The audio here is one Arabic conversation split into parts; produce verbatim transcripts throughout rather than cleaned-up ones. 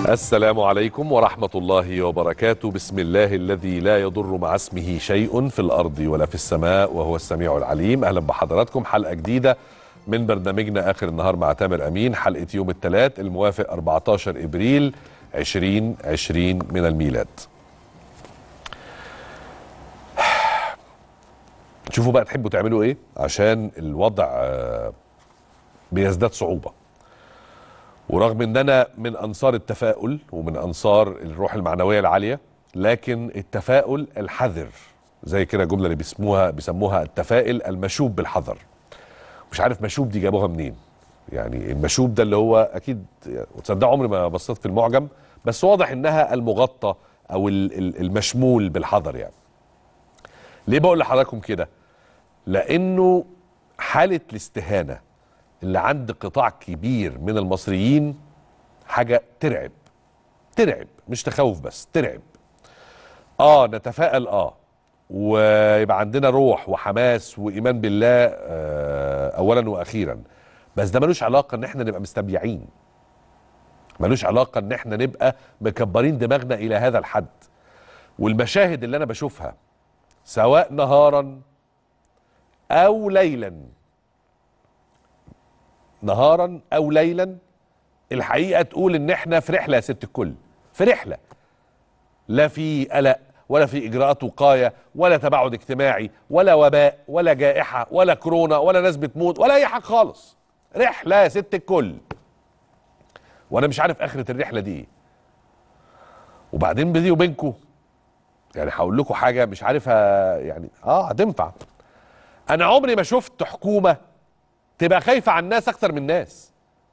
السلام عليكم ورحمة الله وبركاته. بسم الله الذي لا يضر مع اسمه شيء في الأرض ولا في السماء وهو السميع العليم. أهلا بحضراتكم حلقة جديدة من برنامجنا آخر النهار مع تامر أمين، حلقة يوم الثلاث الموافق أربعتاشر إبريل ألفين وعشرين من الميلاد. شوفوا بقى تحبوا تعملوا ايه عشان الوضع بيزداد صعوبة، ورغم ان انا من انصار التفاؤل ومن انصار الروح المعنوية العالية، لكن التفاؤل الحذر زي كده الجملة اللي بيسموها بيسموها التفائل المشوب بالحذر. مش عارف مشوب دي جابوها منين، يعني المشوب ده اللي هو اكيد وتصدق عمري ما بصيت في المعجم، بس واضح انها المغطى او المشمول بالحذر. يعني ليه بقول لحضراتكم كده؟ لانه حالة الاستهانة اللي عند قطاع كبير من المصريين حاجة ترعب ترعب مش تخوف بس ترعب. اه نتفائل اه ويبقى عندنا روح وحماس وإيمان بالله آه أولا وأخيرا، بس ده ملوش علاقة ان احنا نبقى مستبيعين، ملوش علاقة ان احنا نبقى مكبرين دماغنا إلى هذا الحد. والمشاهد اللي أنا بشوفها سواء نهارا أو ليلا نهارا او ليلا الحقيقه تقول ان احنا في رحله يا ست الكل، في رحله لا في قلق ولا في اجراءات وقايه ولا تباعد اجتماعي ولا وباء ولا جائحه ولا كورونا ولا ناس بتموت ولا اي حاجه خالص. رحله يا ست الكل، وانا مش عارف اخره الرحله دي ايه. وبعدين بيني وبينكم يعني هقول لكم حاجه مش عارفها، يعني اه هتنفع. انا عمري ما شفت حكومه تبقى خايفة عن الناس أكتر من الناس.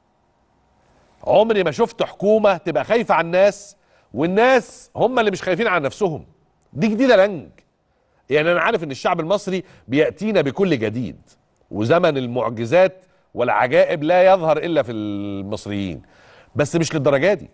عمري ما شفت حكومة تبقى خايفة عن الناس والناس هم اللي مش خايفين عن نفسهم. دي جديدة لنج. يعني أنا عارف إن الشعب المصري بيأتينا بكل جديد، وزمن المعجزات والعجائب لا يظهر إلا في المصريين، بس مش للدرجة دي.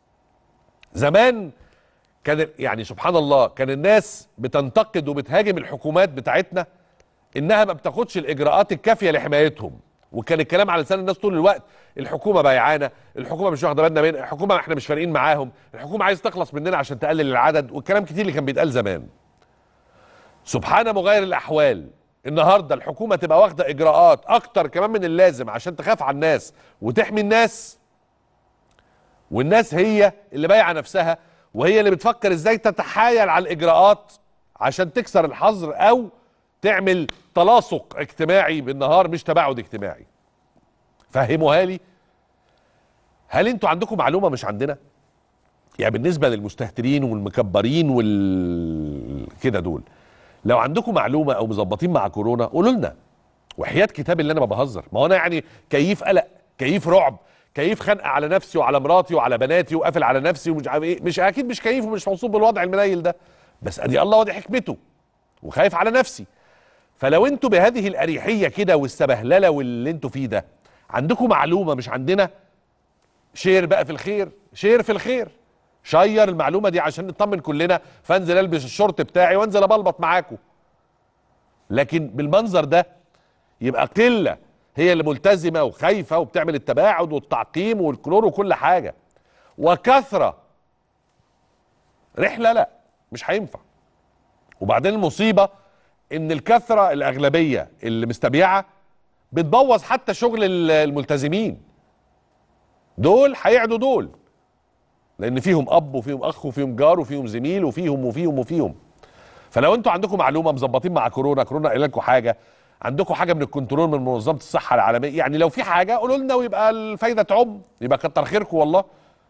زمان كان يعني سبحان الله كان الناس بتنتقد وبتهاجم الحكومات بتاعتنا انها ما بتاخدش الاجراءات الكافيه لحمايتهم، وكان الكلام على لسان الناس طول الوقت: الحكومه بايعانا، الحكومه مش واخده بالنا منها، الحكومه احنا مش فارقين معاهم، الحكومه عايز تخلص مننا عشان تقلل العدد، والكلام كتير اللي كان بيتقال زمان. سبحان مغير الاحوال، النهارده الحكومه تبقى واخده اجراءات اكتر كمان من اللازم عشان تخاف على الناس وتحمي الناس، والناس هي اللي بايعه نفسها وهي اللي بتفكر ازاي تتحايل على الاجراءات عشان تكسر الحظر او تعمل تلاصق اجتماعي بالنهار مش تباعد اجتماعي. فهموها لي. هل انتوا عندكم معلومه مش عندنا؟ يعني بالنسبه للمستهترين والمكبرين وال كده دول، لو عندكم معلومه او مظبطين مع كورونا قولوا لنا، وحياه كتاب اللي انا ما بهزر. ما هو انا يعني كيف قلق، كيف رعب، كيف خنقه على نفسي وعلى مراتي وعلى بناتي وقافل على نفسي ومش عارف ايه، مش اكيد مش كيف ومش مبسوط بالوضع المنيل ده، بس ادي الله ودي حكمته وخايف على نفسي. فلو انتوا بهذه الاريحيه كده والسبهلله واللي انتوا فيه ده عندكم معلومه مش عندنا، شير بقى في الخير، شير في الخير، شير المعلومه دي عشان نطمن كلنا، فانزل البس الشورت بتاعي وانزل ابلبط معاكم. لكن بالمنظر ده يبقى قله هي اللي ملتزمه وخايفه وبتعمل التباعد والتعقيم والكلور وكل حاجه، وكثره رحله لا مش هينفع. وبعدين المصيبه ان الكثره الاغلبيه اللي مستبيعه بتبوظ حتى شغل الملتزمين. دول هيعدوا دول، لان فيهم اب وفيهم اخ وفيهم جار وفيهم زميل وفيهم وفيهم وفيهم. فلو انتوا عندكم معلومه مظبطين مع كورونا، كورونا قايله لكم حاجه، عندكم حاجه من الكنترول من منظمه الصحه العالميه، يعني لو في حاجه قولوا لنا ويبقى الفايده تعم، يبقى كتر خيركم والله.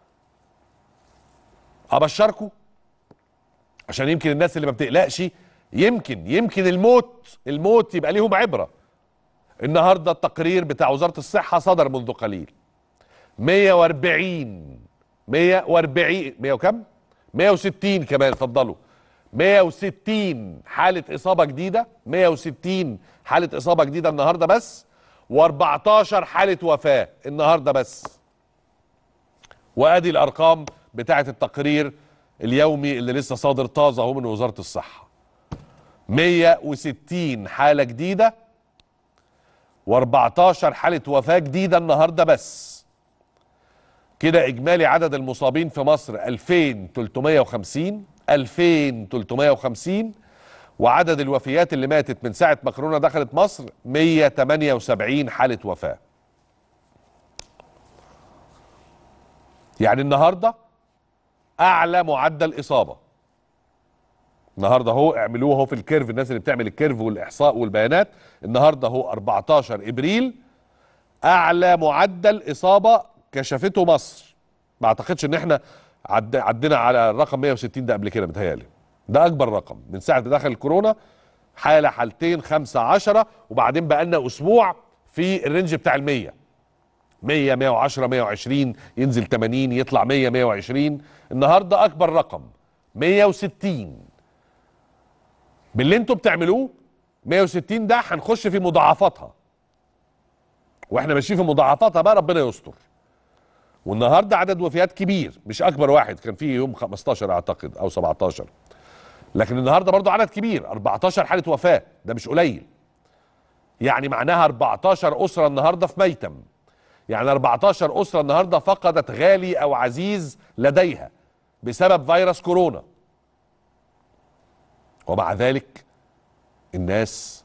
ابشركم عشان يمكن الناس اللي ما بتقلقش يمكن يمكن الموت الموت يبقى ليهم عبره. النهارده التقرير بتاع وزاره الصحه صدر منذ قليل، مية واربعين مية واربعين مية وكم؟ مية وستين كمان، اتفضلوا. مية وستين حاله اصابه جديده، مية وستين حاله اصابه جديده النهارده بس، واربعتاشر حاله وفاه النهارده بس. وادي الارقام بتاعه التقرير اليومي اللي لسه صادر طازه اهو من وزاره الصحه. مية وستين حاله جديده واربعتاشر حاله وفاه جديده النهارده بس. كده اجمالي عدد المصابين في مصر ألفين وثلاثمائة وخمسين ألفين وثلاثمائة وخمسين، وعدد الوفيات اللي ماتت من ساعة ما كورونا دخلت مصر مئة وثمانية وسبعين حالة وفاة. يعني النهارده اعلى معدل اصابة. النهارده اهو اعملوه اهو في الكيرف، الناس اللي بتعمل الكيرف والاحصاء والبيانات، النهارده اهو أربعتاشر ابريل اعلى معدل اصابة كشفته مصر. ما اعتقدش ان احنا عد... عدينا على الرقم مئة وستين ده قبل كده، متهيألي ده اكبر رقم من ساعه ما دخل الكورونا. حاله حالتين خمسة عشرة، وبعدين بقى لنا اسبوع في الرينج بتاع ال مية مية مية وعشرة مية وعشرين، ينزل ثمانين يطلع مية مية وعشرين. النهارده اكبر رقم مية وستين. باللي انتوا بتعملوه مية وستين ده هنخش في مضاعفاتها، واحنا ماشيين في مضاعفاتها بقى ربنا يستر. والنهارده عدد وفيات كبير، مش اكبر واحد، كان فيه يوم خمستاشر اعتقد او سبعتاشر، لكن النهارده برضو عدد كبير، أربعتاشر حاله وفاه، ده مش قليل. يعني معناها أربعتاشر اسره النهارده في ميتم، يعني أربعتاشر اسره النهارده فقدت غالي او عزيز لديها بسبب فيروس كورونا. ومع ذلك الناس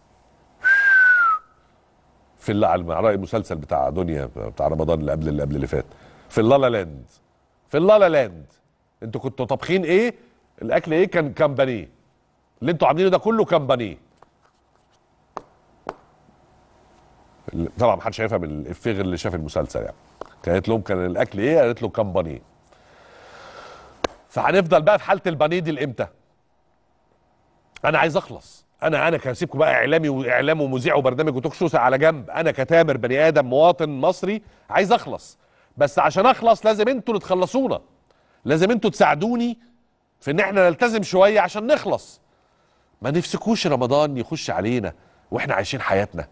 في اللي على رأي المسلسل بتاع دنيا بتاع رمضان اللي قبل اللي قبل اللي فات، في اللالا لاند، في اللالا لاند انتوا كنتوا طابخين ايه؟ الاكل ايه؟ كان كان بانيه. اللي انتوا عاملينه ده كله كان بانيه. طبعا محدش هيفهم الافيه غير اللي شاف المسلسل. يعني كانت لهم كان الاكل ايه؟ قالت له كان بانيه. فهنفضل بقى في حاله البانيه دي لامتى؟ انا عايز اخلص. انا انا كسيبكم بقى اعلامي واعلام ومذيع وبرنامج وتوك شو على جنب، انا كتامر بني ادم مواطن مصري عايز اخلص. بس عشان اخلص لازم انتوا اللي تخلصونا، لازم انتوا تساعدوني في ان احنا نلتزم شويه عشان نخلص. ما نفسكوش رمضان يخش علينا واحنا عايشين حياتنا.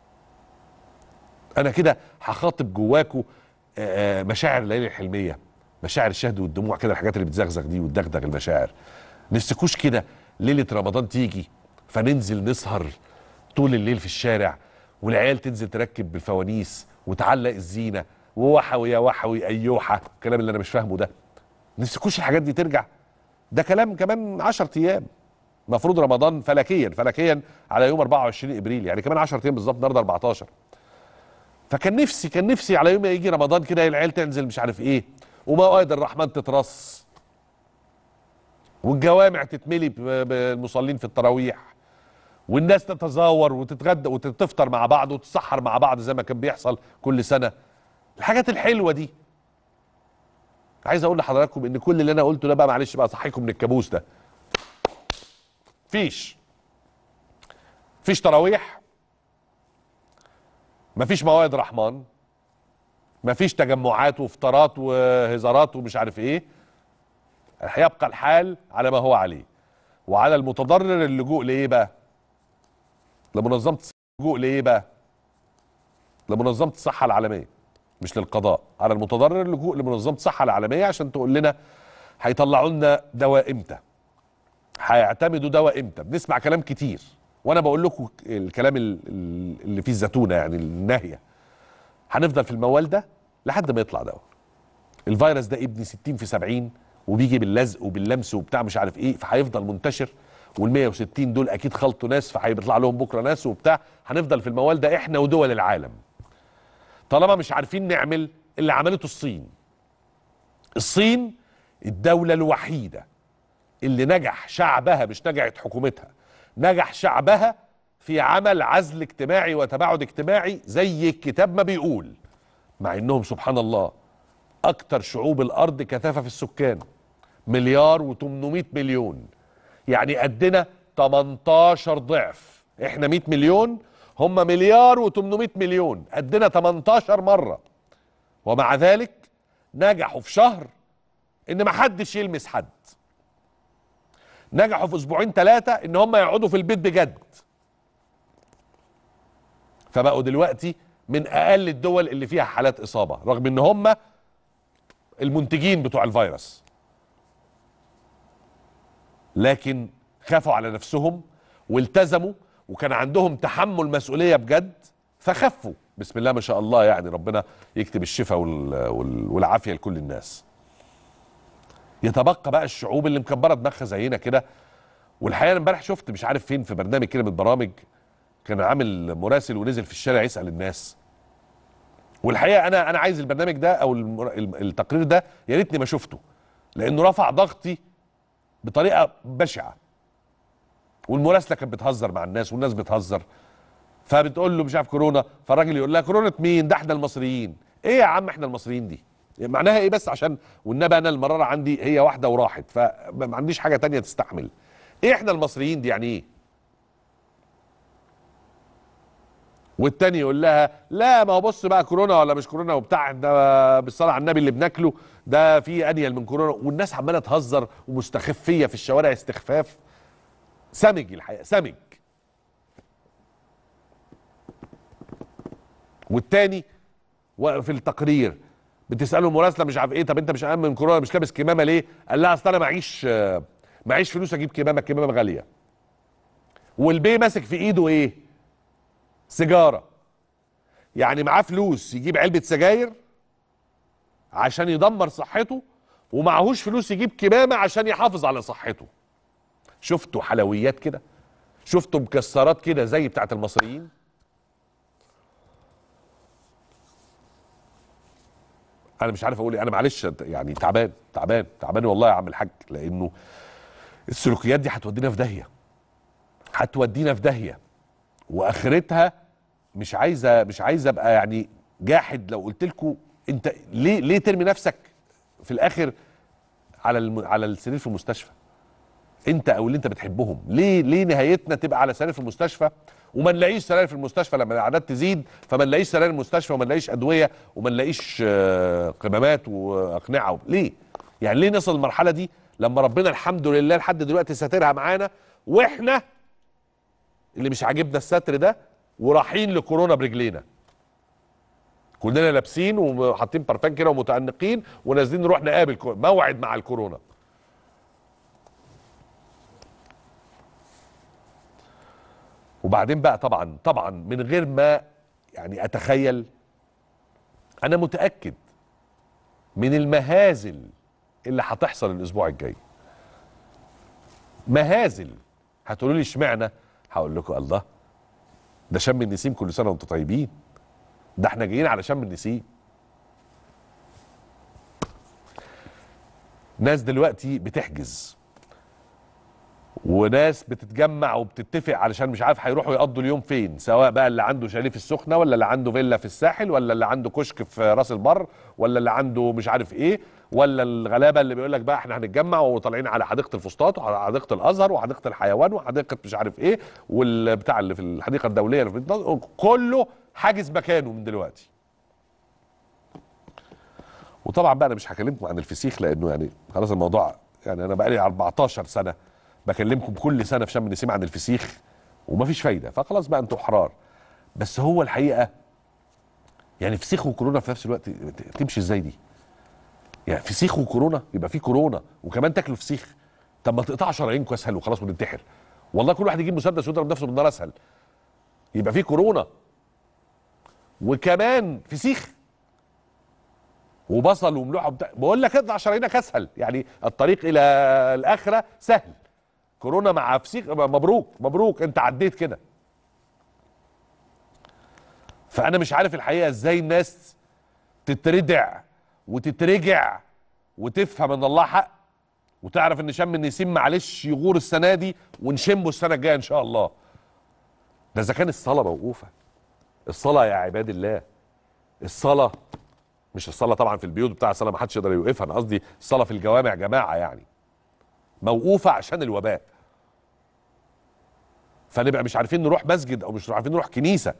انا كده هخاطب جواكوا مشاعر الليالي الحلميه، مشاعر الشهد والدموع كده، الحاجات اللي بتزغزغ دي وتدغدغ المشاعر. نفسكوش كده ليله رمضان تيجي فننزل نسهر طول الليل في الشارع، والعيال تنزل تركب بالفوانيس وتعلق الزينه ووحوي يا وحوي ايوحه، الكلام اللي انا مش فاهمه ده. نفسكوش الحاجات دي ترجع؟ ده كلام كمان عشرة ايام. المفروض رمضان فلكيا فلكيا على يوم أربعة وعشرين ابريل، يعني كمان عشرة ايام بالظبط، النهارده أربعتاشر. فكان نفسي كان نفسي على يوم يجي رمضان كده العيال تنزل مش عارف ايه، وموائد الرحمن تترص، والجوامع تتملي بالمصلين في التراويح، والناس تتزاور وتتغدى وتفطر مع بعض وتتسحر مع بعض زي ما كان بيحصل كل سنه. الحاجات الحلوه دي. عايز اقول لحضراتكم ان كل اللي انا قلته ده بقى معلش بقى صحيكم من الكابوس ده. فيش فيش تراويح، مفيش موائد رحمن، مفيش تجمعات وافطارات وهزارات ومش عارف ايه. هيبقى الحال على ما هو عليه. وعلى المتضرر اللجوء لايه بقى؟ لمنظمه اللجوء لايه بقى؟ لمنظمه الصحه العالميه، مش للقضاء. على المتضرر اللجوء لمنظمه الصحه العالميه عشان تقول لنا هيطلعوا لنا دواء امتى، هيعتمدوا دواء امتى. بنسمع كلام كتير، وانا بقول لكم الكلام اللي فيه الزتونه، يعني الناهيه. هنفضل في الموال ده لحد ما يطلع دواء. الفيروس ده ابن ستين في سبعين، وبيجي باللزق وباللمس وبتاع مش عارف ايه، فهيفضل منتشر. وال مية وستين دول اكيد خلطوا ناس، فهيطلع لهم بكره ناس وبتاع. هنفضل في الموال ده احنا ودول العالم طالما مش عارفين نعمل اللي عملته الصين. الصين الدولة الوحيدة اللي نجح شعبها، مش نجحت حكومتها، نجح شعبها في عمل عزل اجتماعي وتباعد اجتماعي زي الكتاب ما بيقول. مع انهم سبحان الله اكتر شعوب الارض كثافة في السكان، مليار وتمنمية مليون، يعني قدنا تمنتاشر ضعف. احنا مية مليون، هم مليار وتمنمية مليون، قدنا تمنتاشر مرة. ومع ذلك نجحوا في شهر ان ما حدش يلمس حد. نجحوا في اسبوعين ثلاثة ان هم يقعدوا في البيت بجد. فبقوا دلوقتي من اقل الدول اللي فيها حالات اصابة، رغم ان هم المنتجين بتوع الفيروس. لكن خافوا على نفسهم والتزموا، وكان عندهم تحمل مسؤولية بجد، فخفوا بسم الله ما شاء الله، يعني ربنا يكتب الشفاء والعافيه لكل الناس. يتبقى بقى الشعوب اللي مكبره دماغها زينا كده. والحقيقه انا امبارح شفت مش عارف فين في برنامج كده من البرامج، كان عامل مراسل ونزل في الشارع يسال الناس. والحقيقه انا انا عايز البرنامج ده او التقرير ده يا ريتني ما شفته، لانه رفع ضغطي بطريقه بشعه. والمراسله كانت بتهزر مع الناس والناس بتهزر، فبتقول له مش عارف كورونا، فالراجل يقول لها كورونا مين؟ ده احنا المصريين. ايه يا عم احنا المصريين دي؟ معناها ايه؟ بس عشان والنبي انا المراره عندي هي واحده وراحت، فما عنديش حاجه تانية تستحمل. ايه احنا المصريين دي يعني ايه؟ والتاني يقول لها لا ما هو بص بقى كورونا ولا مش كورونا وبتاع، ده بالصلاه على النبي اللي بناكله ده فيه انيل من كورونا. والناس عماله تهزر ومستخفيه في الشوارع استخفاف سمج، الحقيقه سمج. والتاني في التقرير بتساله المراسله مش عارف ايه، طب انت مش امن من كورونا مش لابس كمامه ليه؟ قال لها اصل انا معيش معيش فلوس اجيب كمامه، الكمامه غاليه. والبي ماسك في ايده ايه؟ سيجاره. يعني معاه فلوس يجيب علبه سجاير عشان يدمر صحته، ومعهوش فلوس يجيب كمامه عشان يحافظ على صحته. شفتوا حلويات كده؟ شفتوا مكسرات كده زي بتاعت المصريين؟ انا مش عارف اقول ايه، انا معلش يعني تعبان تعبان تعبان والله يا عم الحاج، لانه السلوكيات دي هتودينا في داهيه، هتودينا في داهيه، واخرتها مش عايزه مش عايزه ابقى يعني جاحد لو قلت لكم انت ليه ليه ترمي نفسك في الاخر على الم... على السرير في المستشفى، انت او اللي انت بتحبهم. ليه ليه نهايتنا تبقى على سرير في المستشفى وما نلاقيش سراير في المستشفى لما الاعداد تزيد، فما نلاقيش سراير المستشفى وما نلاقيش ادويه وما نلاقيش قمامات واقنعه. ليه؟ يعني ليه نصل المرحله دي لما ربنا الحمد لله لحد دلوقتي ساترها معانا، واحنا اللي مش عاجبنا الستر ده ورايحين لكورونا برجلينا، كلنا لابسين وحاطين برفان كده ومتأنقين ونازلين نروح نقابل موعد مع الكورونا. وبعدين بقى طبعا طبعا من غير ما يعني اتخيل، انا متاكد من المهازل اللي هتحصل الاسبوع الجاي. مهازل. هتقولوا لي اشمعنى؟ هقول لكم الله، ده شم النسيم، كل سنه وانتم طيبين، ده احنا جايين على شم النسيم. ناس دلوقتي بتحجز وناس بتتجمع وبتتفق علشان مش عارف هيروحوا يقضوا اليوم فين، سواء بقى اللي عنده شاليه في السخنه ولا اللي عنده فيلا في الساحل ولا اللي عنده كشك في راس البر ولا اللي عنده مش عارف ايه، ولا الغلابه اللي بيقول لك بقى احنا هنتجمع وطالعين على حديقه الفسطاط وعلى حديقه الازهر وحديقه الحيوان وحديقه مش عارف ايه والبتاع اللي في الحديقه الدوليه اللي في كله حاجز مكانه من دلوقتي. وطبعا بقى انا مش هكلمكم عن الفسيخ لانه يعني خلاص الموضوع، يعني انا بقى لي أربعتاشر سنه بكلمكم كل سنه في شم النسيم عن الفسيخ ومفيش فايده، فخلاص بقى انتوا احرار. بس هو الحقيقه يعني فسيخ وكورونا في نفس الوقت تمشي ازاي دي؟ يعني فسيخ وكورونا، يبقى في كورونا وكمان تاكلوا فسيخ؟ طب ما تقطع شرايينكم اسهل وخلاص وننتحر. والله كل واحد يجيب مسدس ويضرب نفسه بالنار اسهل. يبقى في كورونا وكمان فسيخ وبصل وملوحه وبتاع، بقول لك اقطع شرايينك اسهل، يعني الطريق الى الاخره سهل. كورونا مع فسيخ، مبروك مبروك انت عديت كده. فانا مش عارف الحقيقه ازاي الناس تتردع وتترجع وتفهم ان الله حق وتعرف ان شم النسيم معلش يغور السنه دي ونشمه السنه الجايه ان شاء الله. ده اذا كان الصلاه موقوفه. الصلاه يا عباد الله، الصلاه مش الصلاه طبعا في البيوت بتاع الصلاه ما حدش يقدر يوقفها، انا قصدي الصلاه في الجوامع جماعه يعني موقوفه عشان الوباء. فنبقى مش عارفين نروح مسجد او مش عارفين نروح كنيسه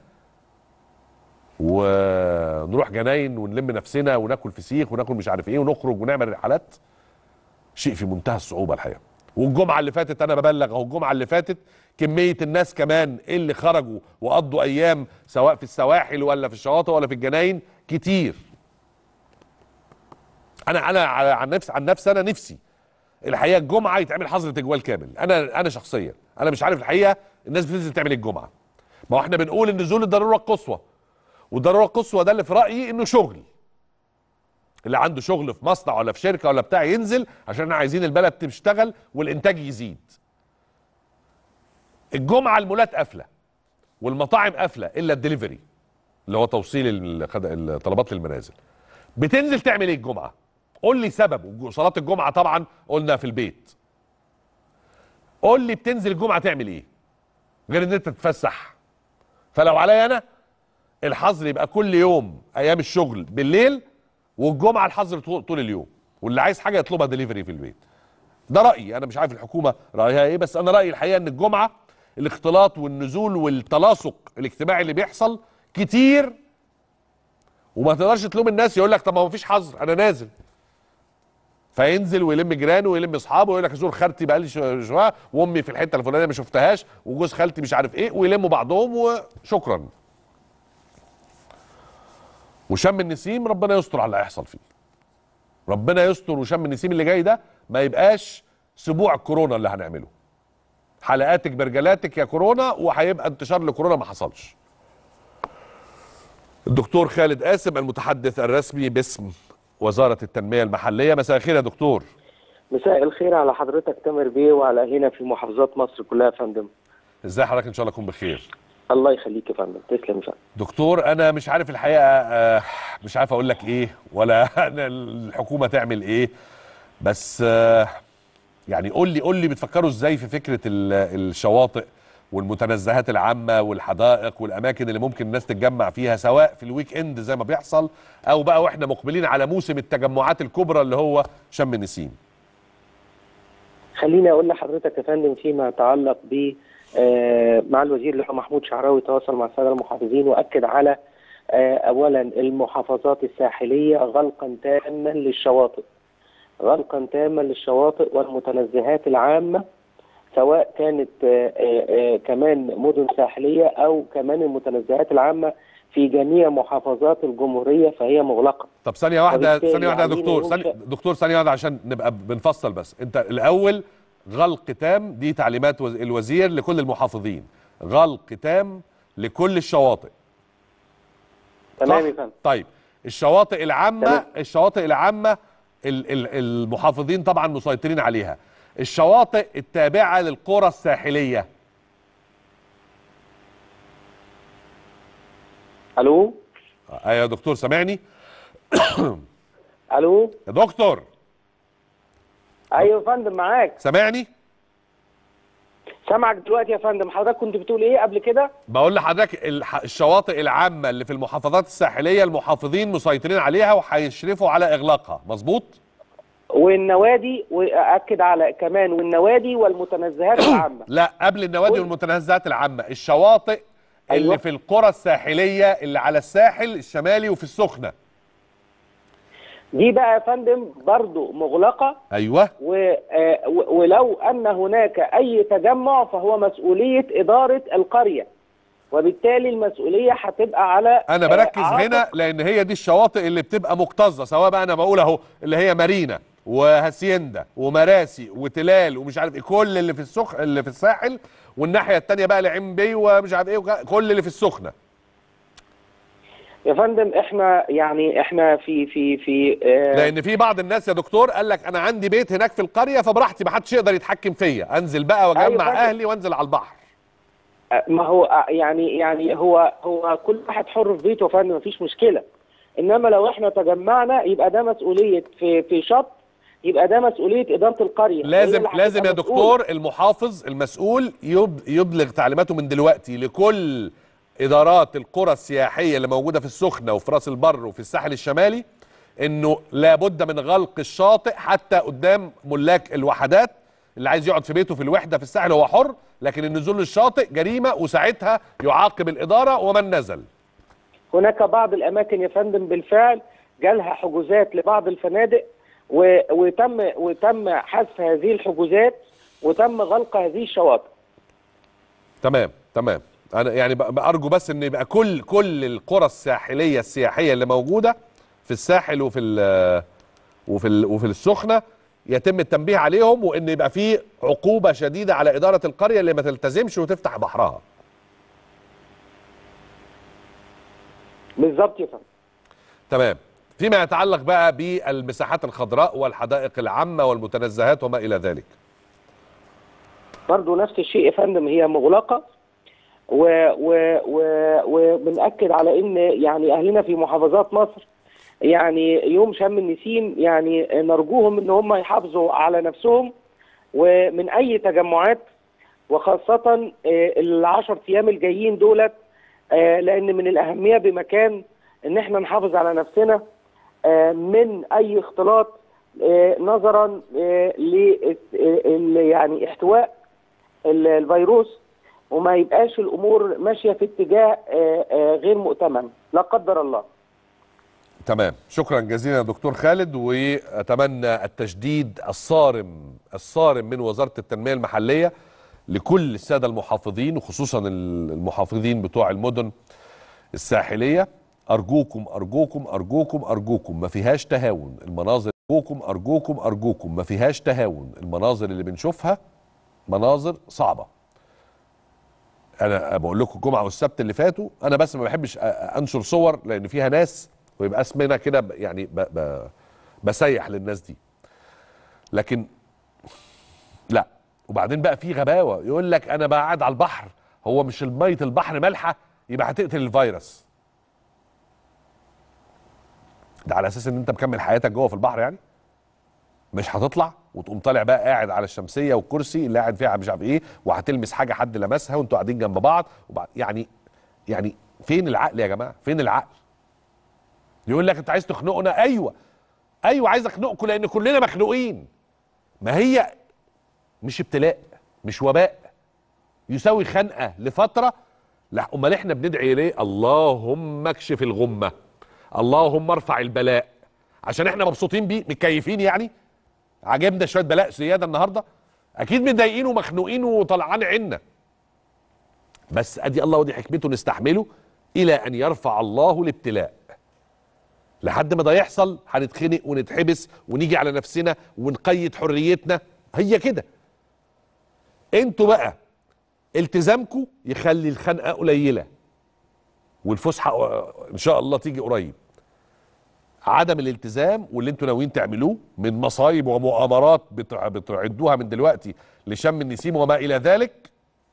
ونروح جناين ونلم نفسنا وناكل فسيخ وناكل مش عارف ايه ونخرج ونعمل رحلات. شيء في منتهى الصعوبه الحقيقه. والجمعه اللي فاتت انا ببلغ اهو، الجمعه اللي فاتت كميه الناس كمان اللي خرجوا وقضوا ايام سواء في السواحل ولا في الشواطئ ولا في الجناين كتير. انا انا عن نفسي عن نفسي انا نفسي الحقيقه الجمعه يتعمل حظر تجوال كامل. انا انا شخصيا انا مش عارف الحقيقه الناس بتنزل تعمل الجمعه. ما هو احنا بنقول ان نزول الضروره القصوى والضروره القصوى ده اللي في رايي انه شغل، اللي عنده شغل في مصنع ولا في شركه ولا بتاع ينزل، عشان احنا عايزين البلد تشتغل والانتاج يزيد. الجمعه المولات قافله والمطاعم قافله الا الدليفري اللي هو توصيل الطلبات للمنازل. بتنزل تعمل ايه الجمعه؟ قول لي سبب. صلاه الجمعه طبعا قلنا في البيت. قول لي بتنزل الجمعه تعمل ايه غير ان انت تتفسح؟ فلو عليا انا الحظر يبقى كل يوم ايام الشغل بالليل، والجمعه الحظر طول اليوم، واللي عايز حاجه يطلبها دليفري في البيت. ده رايي انا، مش عارف الحكومه رايها ايه، بس انا رايي الحقيقه ان الجمعه الاختلاط والنزول والتلاصق الاجتماعي اللي بيحصل كتير، وما تقدرش تلوم الناس. يقول لك طب ما هو مفيش حظر انا نازل، فينزل ويلم جيرانه ويلم اصحابه ويقول لك ازور خالتي بقالي شويه، وامي في الحته الفلانيه ما شفتهاش، وجوز خالتي مش عارف ايه، ويلموا بعضهم وشكرا. وشم النسيم ربنا يستر على اللي هيحصل فيه. ربنا يستر، وشم النسيم اللي جاي ده ما يبقاش سبوع الكورونا اللي هنعمله. حلقاتك برجلاتك يا كورونا، وهيبقى انتشار لكورونا ما حصلش. الدكتور خالد قاسم المتحدث الرسمي باسم وزارة التنمية المحلية. مساء الخير يا دكتور. مساء الخير على حضرتك تامر بيه وعلى هنا في محافظات مصر كلها يا فندم. ازاي حضرتك؟ ان شاء الله تكون بخير. الله يخليك يا فندم، تسلم يا فندم. دكتور انا مش عارف الحقيقة، مش عارف اقول لك ايه ولا الحكومة تعمل ايه، بس يعني قول لي قول لي بتفكروا ازاي في فكرة الشواطئ والمتنزهات العامة والحدائق والأماكن اللي ممكن الناس تتجمع فيها، سواء في الويك إند زي ما بيحصل أو بقى وإحنا مقبلين على موسم التجمعات الكبرى اللي هو شم النسيم. خليني أقول لحضرتك يا فندم فيما يتعلق ب مع الوزير اللي هو محمود شعراوي تواصل مع السادة المحافظين وأكد على أولا المحافظات الساحلية غلقا تاما للشواطئ، غلقا تاما للشواطئ والمتنزهات العامة، سواء كانت آآ آآ كمان مدن ساحلية أو كمان المتنزهات العامة في جميع محافظات الجمهورية فهي مغلقة. طب ثانية واحدة ثانية واحدة يا دكتور، ثانية دكتور ثانية واحدة عشان نبقى بنفصل بس. أنت الأول غلق تام، دي تعليمات الوزير لكل المحافظين، غلق تام لكل الشواطئ. تمام يا فندم. طيب الشواطئ العامة تمام. الشواطئ العامة المحافظين طبعا مسيطرين عليها. الشواطئ التابعة للقرى الساحلية. الو ايوه يا دكتور سامعني؟ الو يا دكتور. ايوه يا فندم معاك. سامعني؟ سامعك دلوقتي يا فندم. حضرتك كنت بتقول ايه قبل كده؟ بقول لحضرتك الشواطئ العامة اللي في المحافظات الساحلية المحافظين مسيطرين عليها وهيشرفوا على اغلاقها، مظبوط؟ والنوادي، واكد على كمان والنوادي والمتنزهات العامه. لا قبل النوادي والمتنزهات العامه، الشواطئ اللي أيوة. في القرى الساحليه اللي على الساحل الشمالي وفي السخنه دي بقى يا فندم برضو مغلقه. ايوه. و... ولو ان هناك اي تجمع فهو مسؤوليه اداره القريه، وبالتالي المسؤوليه هتبقى على انا بركز هنا لان هي دي الشواطئ اللي بتبقى مكتظه، سواء بقى انا بقول اهو اللي هي مارينا وهاسيندا ومراسي وتلال ومش عارف ايه، كل اللي في السخ اللي في الساحل، والناحيه الثانيه بقى لعين بي ومش عارف ايه، كل اللي في السخنه. يا فندم احنا يعني احنا في في في آه لان في بعض الناس يا دكتور قال لك انا عندي بيت هناك في القريه فبراحتي ما حدش يقدر يتحكم فيا، انزل بقى واجمع أيوة اهلي وانزل على البحر. ما هو يعني يعني هو هو كل واحد حر في بيته يا فندم، مفيش مشكله. انما لو احنا تجمعنا يبقى ده مسؤوليه في في شط، يبقى ده مسؤوليه اداره القريه. لازم لازم يا دكتور المحافظ المسؤول يبلغ تعليماته من دلوقتي لكل ادارات القرى السياحيه اللي موجوده في السخنه وفي راس البر وفي الساحل الشمالي انه لابد من غلق الشاطئ حتى قدام ملاك الوحدات. اللي عايز يقعد في بيته في الوحده في الساحل هو حر، لكن النزول للشاطئ جريمه وساعتها يعاقب الاداره ومن نزل. هناك بعض الاماكن يا فندم بالفعل جالها حجوزات لبعض الفنادق وتم وتم حذف هذه الحجوزات وتم غلق هذه الشواطئ. تمام تمام. انا يعني ارجو بس ان يبقى كل كل القرى الساحليه السياحيه اللي موجوده في الساحل وفي ال وفي ال وفي السخنه يتم التنبيه عليهم، وان يبقى في عقوبه شديده على اداره القريه اللي ما تلتزمش وتفتح بحرها. بالظبط يا فندم. تمام. فيما يتعلق بقى بالمساحات الخضراء والحدائق العامة والمتنزهات وما إلى ذلك، برضه نفس الشيء يا فندم، هي مغلقة، وبنأكد على ان يعني اهلنا في محافظات مصر يعني يوم شم النسيم يعني نرجوهم ان هم يحافظوا على نفسهم ومن اي تجمعات، وخاصة العشر ايام الجايين دولت، لان من الاهمية بمكان ان احنا نحافظ على نفسنا من اي اختلاط، نظرا ل يعني احتواء الفيروس، وما يبقاش الامور ماشيه في اتجاه غير مؤتمن لا قدر الله. تمام. شكرا جزيلا يا دكتور خالد، واتمنى التشديد الصارم الصارم من وزاره التنميه المحليه لكل الساده المحافظين، وخصوصا المحافظين بتوع المدن الساحليه. ارجوكم ارجوكم ارجوكم ارجوكم ما فيهاش تهاون المناظر، ارجوكم ارجوكم ارجوكم ما فيهاش تهاون المناظر اللي بنشوفها مناظر صعبه. انا بقول لكم الجمعه والسبت اللي فاتوا، انا بس ما بحبش انشر صور لان فيها ناس ويبقى اسمنا كده يعني ب ب بسيح للناس دي، لكن لا. وبعدين بقى في غباوه، يقول لك انا قاعد على البحر، هو مش ميه البحر مالحه يبقى هتقتل الفيروس؟ ده على اساس ان انت مكمل حياتك جوه في البحر، يعني مش هتطلع وتقوم طالع بقى قاعد على الشمسيه والكرسي اللي قاعد فيها مش عارف ايه، وهتلمس حاجه حد لمسها وانتوا قاعدين جنب بعض وبعد يعني يعني فين العقل يا جماعه؟ فين العقل؟ يقول لك انت عايز تخنقنا. ايوه ايوه عايز اخنقكم لان كلنا مخنوقين. ما هي مش ابتلاء، مش وباء يساوي خنقه لفتره. لا، امال احنا بندعي ليه؟ اللهم اكشف الغمه، اللهم ارفع البلاء، عشان احنا مبسوطين بيه متكيفين يعني. عجبنا شويه بلاء زياده النهارده، اكيد متضايقين ومخنوقين وطلعان عنا، بس ادي الله ودي حكمته نستحمله الى ان يرفع الله الابتلاء. لحد ما ده يحصل هنتخنق ونتحبس ونيجي على نفسنا ونقيد حريتنا، هي كده. انتوا بقى التزامكم يخلي الخنقه قليله والفسحه ان شاء الله تيجي قريب. عدم الالتزام واللي انتوا ناويين تعملوه من مصايب ومؤامرات بتعدوها من دلوقتي لشم النسيم وما الى ذلك.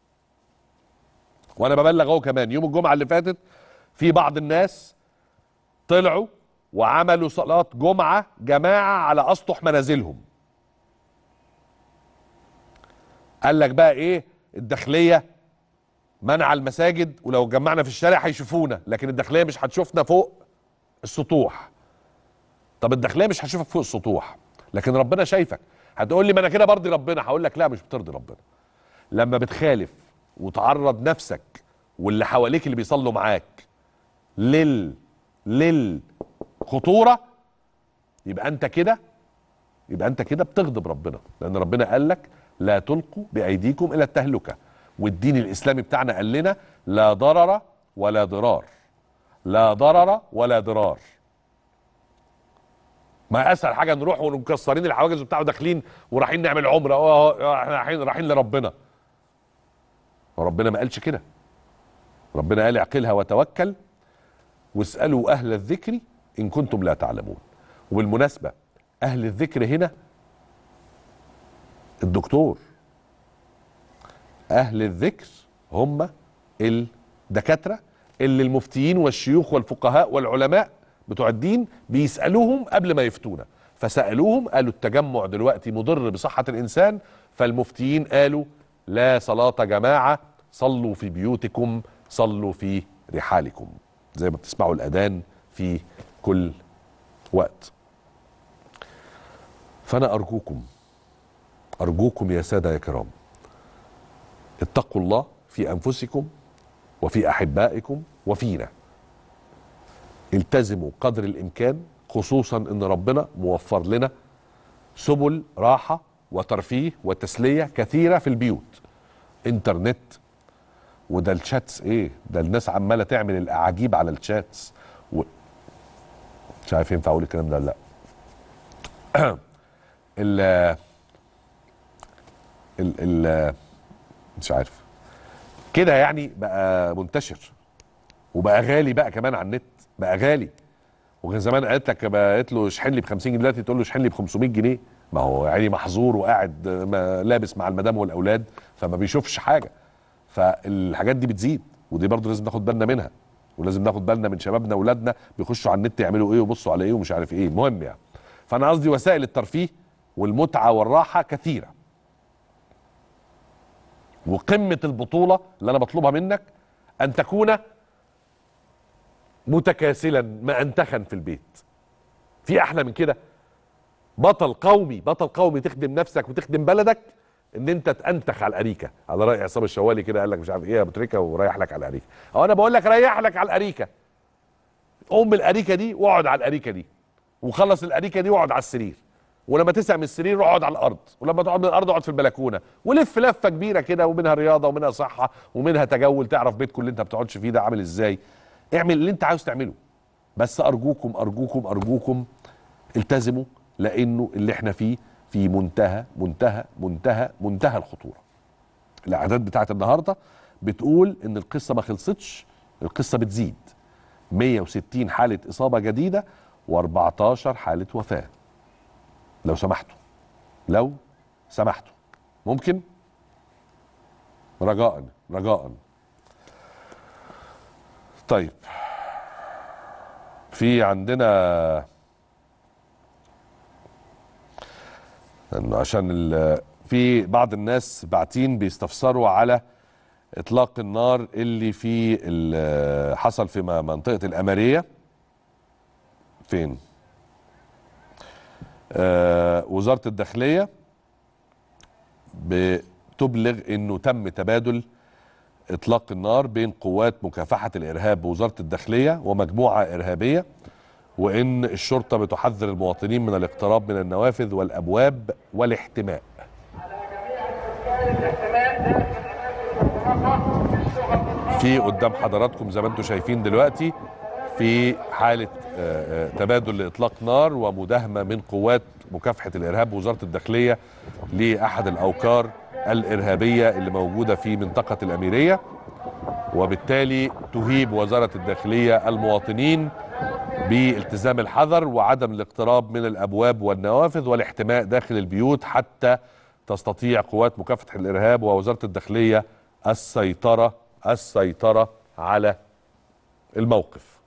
وانا ببلغ اهو كمان، يوم الجمعه اللي فاتت في بعض الناس طلعوا وعملوا صلاه جمعه جماعه على اسطح منازلهم. قال لك بقى ايه؟ الداخليه منع المساجد، ولو اتجمعنا في الشارع هيشوفونا، لكن الداخليه مش هتشوفنا فوق السطوح. طب الداخليه مش هتشوفك فوق السطوح، لكن ربنا شايفك. هتقول لي ما انا كده برضي ربنا، هقول لك لا، مش بترضي ربنا. لما بتخالف وتعرض نفسك واللي حواليك اللي بيصلوا معاك لل للخطوره، يبقى انت كده يبقى انت كده بتغضب ربنا، لان ربنا قال لك لا تلقوا بايديكم الى التهلكه. والدين الاسلامي بتاعنا قال لنا لا ضرر ولا ضرار، لا ضرر ولا ضرار. ما اسهل حاجه نروح ونكسرين الحواجز وبتاع وداخلين ورايحين نعمل عمره، اه احنا رايحين رايحين لربنا. وربنا ما قالش كده. ربنا قال اعقلها وتوكل واسالوا اهل الذكر ان كنتم لا تعلمون. وبالمناسبه اهل الذكر هنا الدكتور، اهل الذكر هم الدكاتره اللي المفتيين والشيوخ والفقهاء والعلماء بتوع الدين بيسالوهم قبل ما يفتونا، فسالوهم قالوا التجمع دلوقتي مضر بصحه الانسان، فالمفتيين قالوا لا صلاه جماعه، صلوا في بيوتكم، صلوا في رحالكم، زي ما بتسمعوا الاذان في كل وقت. فانا ارجوكم ارجوكم يا ساده يا كرام، اتقوا الله في انفسكم وفي احبائكم وفينا. التزموا قدر الامكان، خصوصا ان ربنا موفر لنا سبل راحه وترفيه وتسليه كثيره في البيوت. انترنت، وده الشاتس ايه ده، الناس عماله تعمل الاعاجيب على الشاتس و... مش عارف ينفع اقول الكلام ده ولا لا. ال ال ال مش عارف كده يعني، بقى منتشر وبقى غالي بقى كمان على النت. بقى غالي. وكان زمان قالت لك قالت له اشحن لي ب خمسين جنيه، دلوقتي تقول له اشحن لي ب خمسمية جنيه. ما هو يعني محظور وقاعد لابس مع المدام والاولاد فما بيشوفش حاجه. فالحاجات دي بتزيد، ودي برضه لازم ناخد بالنا منها، ولازم ناخد بالنا من شبابنا واولادنا بيخشوا على النت يعملوا ايه ويبصوا على ايه ومش عارف ايه. المهم يعني، فانا قصدي وسائل الترفيه والمتعه والراحه كثيره، وقمه البطوله اللي انا بطلبها منك ان تكون متكاسلا ما انتخن في البيت. في احلى من كده؟ بطل قومي، بطل قومي تخدم نفسك وتخدم بلدك، ان انت تنتخ على الاريكه. على راي عصام الشوالي كده قال لك مش عارف ايه يا ابو تريكه وريح لك على الاريكه. او انا بقول لك ريح لك على الاريكه، قوم بالاريكه دي واقعد على الاريكه دي، وخلص الاريكه دي واقعد على السرير، ولما تسع من السرير اقعد على الارض، ولما تقعد من الارض اقعد في البلكونه، ولف لفه كبيره كده، ومنها رياضه ومنها صحه ومنها تجول، تعرف بيتكم اللي انت ما بتقعدش فيه ده عامل ازاي. اعمل اللي انت عاوز تعمله، بس ارجوكم ارجوكم ارجوكم التزموا، لانه اللي احنا فيه في منتهى منتهى منتهى منتهى الخطوره. الاعداد بتاعت النهارده بتقول ان القصه ما خلصتش، القصه بتزيد. مية وستين حاله اصابه جديده واربعتاشر حاله وفاه. لو سمحتوا لو سمحتوا ممكن رجاء رجاء. طيب، في عندنا عشان في بعض الناس باعتين بيستفسروا على اطلاق النار اللي في حصل في منطقه الاماريه. فين؟ آه وزاره الداخليه بتبلغ انه تم تبادل اطلاق النار بين قوات مكافحه الارهاب بوزاره الداخليه ومجموعه ارهابيه، وان الشرطه بتحذر المواطنين من الاقتراب من النوافذ والابواب والاحتماء. في قدام حضراتكم زي ما انتم شايفين دلوقتي في حاله تبادل لاطلاق نار ومداهمه من قوات مكافحه الارهاب بوزاره الداخليه لاحد الاوكار الارهابيه اللي موجوده في منطقه الاميريه، وبالتالي تهيب وزاره الداخليه المواطنين بالتزام الحذر وعدم الاقتراب من الابواب والنوافذ والاحتماء داخل البيوت حتى تستطيع قوات مكافحه الارهاب ووزاره الداخليه السيطره السيطره على الموقف.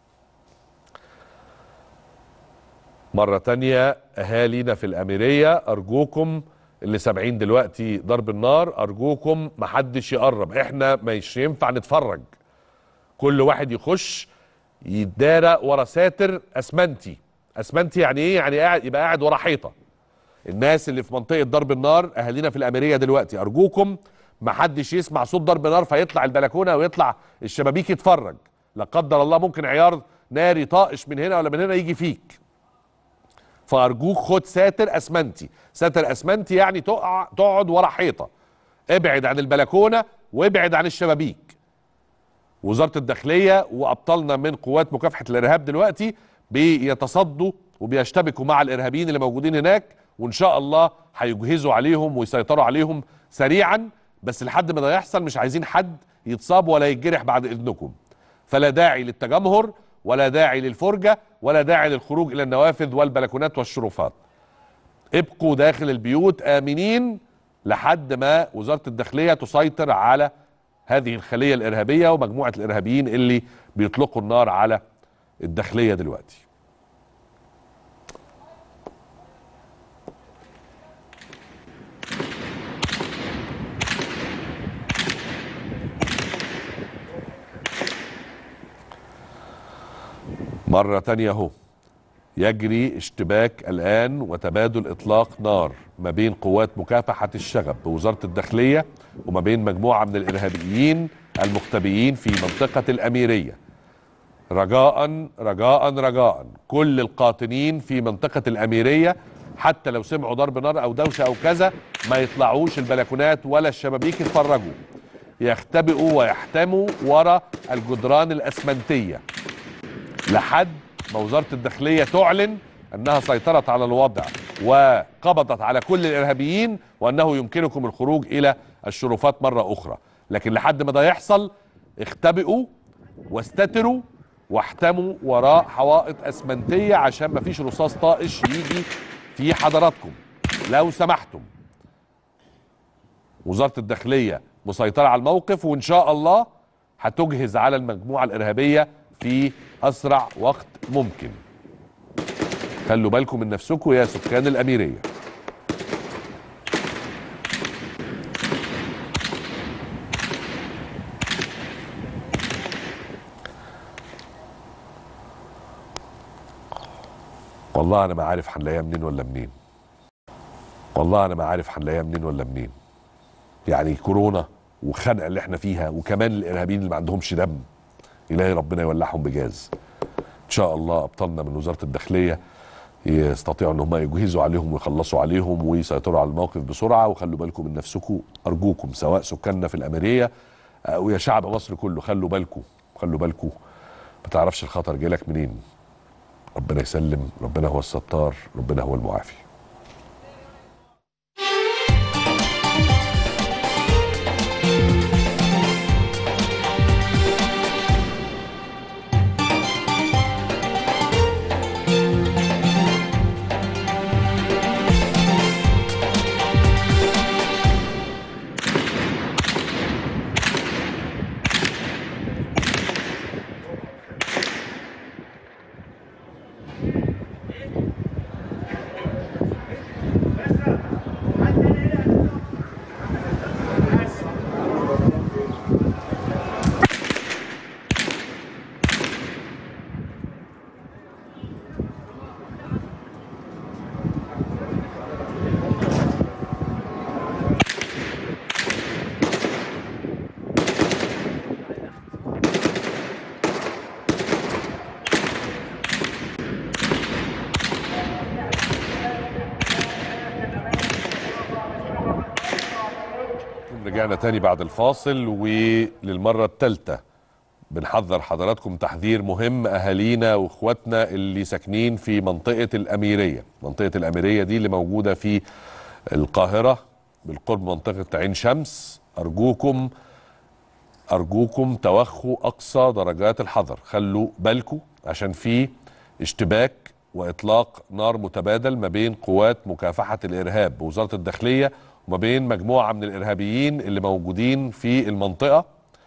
مرة تانية أهالينا في الأميرية أرجوكم اللي سامعين دلوقتي ضرب النار، أرجوكم محدش يقرب، إحنا مش ينفع نتفرج. كل واحد يخش يتدارى ورا ساتر أسمنتي. أسمنتي يعني إيه؟ يعني قاعد يبقى قاعد ورا حيطة. الناس اللي في منطقة ضرب النار أهالينا في الأميرية دلوقتي أرجوكم محدش يسمع صوت ضرب نار فيطلع البلكونة ويطلع الشبابيك يتفرج. لا قدر الله ممكن عيار ناري طائش من هنا ولا من هنا يجي فيك. فارجوك خد ساتر اسمنتي. ساتر اسمنتي يعني تقع تقعد ورا حيطه، ابعد عن البلكونه وابعد عن الشبابيك. وزاره الداخليه وابطالنا من قوات مكافحه الارهاب دلوقتي بيتصدوا وبيشتبكوا مع الارهابيين اللي موجودين هناك، وان شاء الله هيجهزوا عليهم ويسيطروا عليهم سريعا، بس لحد ما ده يحصل مش عايزين حد يتصاب ولا يتجرح بعد اذنكم. فلا داعي للتجمهر ولا داعي للفرجة ولا داعي للخروج إلى النوافذ والبلكونات والشرفات. ابقوا داخل البيوت آمنين لحد ما وزارة الداخلية تسيطر على هذه الخلية الإرهابية ومجموعة الإرهابيين اللي بيطلقوا النار على الداخلية دلوقتي. مرة تانية اهو يجري اشتباك الآن وتبادل إطلاق نار ما بين قوات مكافحة الشغب بوزارة الداخلية وما بين مجموعة من الإرهابيين المختبئين في منطقة الأميرية. رجاء رجاء رجاء كل القاطنين في منطقة الأميرية حتى لو سمعوا ضرب نار أو دوشة أو كذا ما يطلعوش البلكونات ولا الشبابيك يتفرجوا، يختبئوا ويحتموا ورا الجدران الأسمنتية لحد ما وزارة الداخلية تعلن أنها سيطرت على الوضع وقبضت على كل الإرهابيين وأنه يمكنكم الخروج إلى الشرفات مرة أخرى. لكن لحد ما ده يحصل اختبئوا واستتروا واحتموا وراء حوائط اسمنتيه عشان مفيش رصاص طائش يجي في حضراتكم لو سمحتم. وزاره الداخليه مسيطره على الموقف، وان شاء الله هتجهز على المجموعه الارهابيه في اسرع وقت ممكن. خلوا بالكم من نفسكم يا سكان الاميريه. والله انا ما عارف هنلاقيها منين ولا منين. والله انا ما عارف هنلاقيها منين ولا منين. يعني كورونا وخنقه اللي احنا فيها، وكمان الارهابيين اللي ما عندهمش دم، الهي ربنا يولعهم بجاز. ان شاء الله ابطالنا من وزاره الداخليه يستطيعوا ان هم يجهزوا عليهم ويخلصوا عليهم ويسيطروا على الموقف بسرعه. وخلوا بالكم من نفسكم ارجوكم، سواء سكاننا في الاميريه او يا شعب مصر كله. خلوا بالكم خلوا بالكم، ما تعرفش الخطر جايلك منين. ربنا يسلم، ربنا هو الستار، ربنا هو المعافي. رجعنا تاني بعد الفاصل، وللمرة الثالثة بنحذر حضراتكم تحذير مهم أهالينا وإخواتنا اللي ساكنين في منطقة الأميرية. منطقة الأميرية دي اللي موجودة في القاهرة بالقرب منطقة عين شمس. أرجوكم أرجوكم توخوا أقصى درجات الحذر. خلوا بالكم عشان في اشتباك وإطلاق نار متبادل ما بين قوات مكافحة الإرهاب بوزارة الداخلية وما بين مجموعة من الإرهابيين اللي موجودين في المنطقة،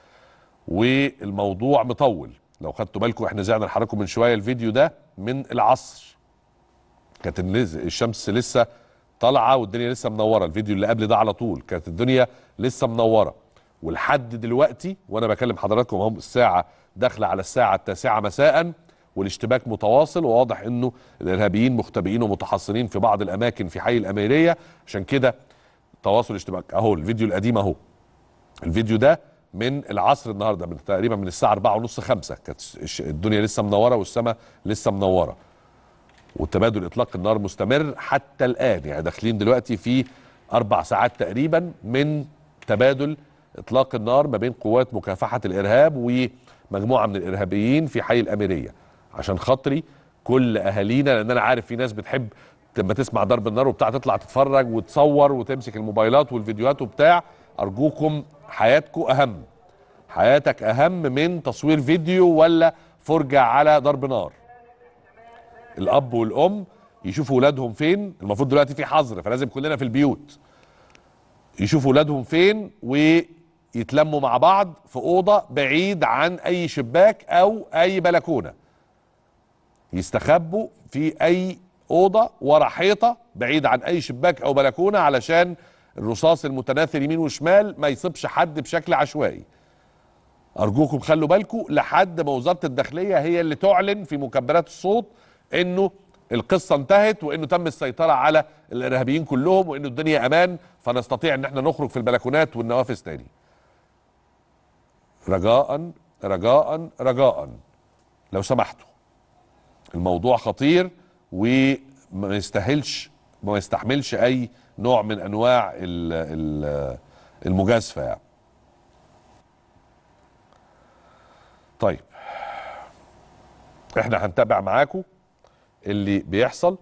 والموضوع مطول. لو خدتوا بالكم احنا زعنا لحضراتكم من شوية الفيديو ده من العصر، كانت الشمس لسه طالعة والدنيا لسه منورة. الفيديو اللي قبل ده على طول كانت الدنيا لسه منورة، ولحد دلوقتي وانا بكلم حضراتكم هم الساعة داخلة على الساعة التاسعة مساء والاشتباك متواصل، وواضح انه الارهابيين مختبئين ومتحصنين في بعض الاماكن في حي الاميرية. عشان كده تواصل اشتباك. اهو الفيديو القديم اهو، الفيديو ده من العصر النهارده، من تقريبا من الساعه أربعة ونص خمسة، كانت الدنيا لسه منوره والسماء لسه منوره، وتبادل اطلاق النار مستمر حتى الان. يعني داخلين دلوقتي في اربع ساعات تقريبا من تبادل اطلاق النار ما بين قوات مكافحه الارهاب ومجموعه من الارهابيين في حي الاميريه. عشان خاطري كل اهالينا، لان انا عارف في ناس بتحب لما تسمع ضرب النار وبتاع تطلع تتفرج وتصور وتمسك الموبايلات والفيديوهات وبتاع. ارجوكم حياتكم اهم، حياتك اهم من تصوير فيديو ولا فرجة على ضرب نار. الاب والام يشوفوا ولادهم فين. المفروض دلوقتي في حظر فلازم كلنا في البيوت. يشوفوا ولادهم فين ويتلموا مع بعض في اوضه بعيد عن اي شباك او اي بلكونه، يستخبوا في اي اوضه ورا حيطه بعيد عن اي شباك او بلكونه، علشان الرصاص المتناثر يمين وشمال ما يصيبش حد بشكل عشوائي. ارجوكم خلوا بالكم لحد ما وزاره الداخليه هي اللي تعلن في مكبرات الصوت انه القصه انتهت وانه تم السيطره على الارهابيين كلهم وانه الدنيا امان، فنستطيع ان احنا نخرج في البلكونات والنوافذ تاني. رجاء رجاء رجاء لو سمحتوا، الموضوع خطير وما يستاهلش ما يستحملش اي نوع من انواع المجازفه يعني. طيب احنا هنتابع معاكم اللي بيحصل.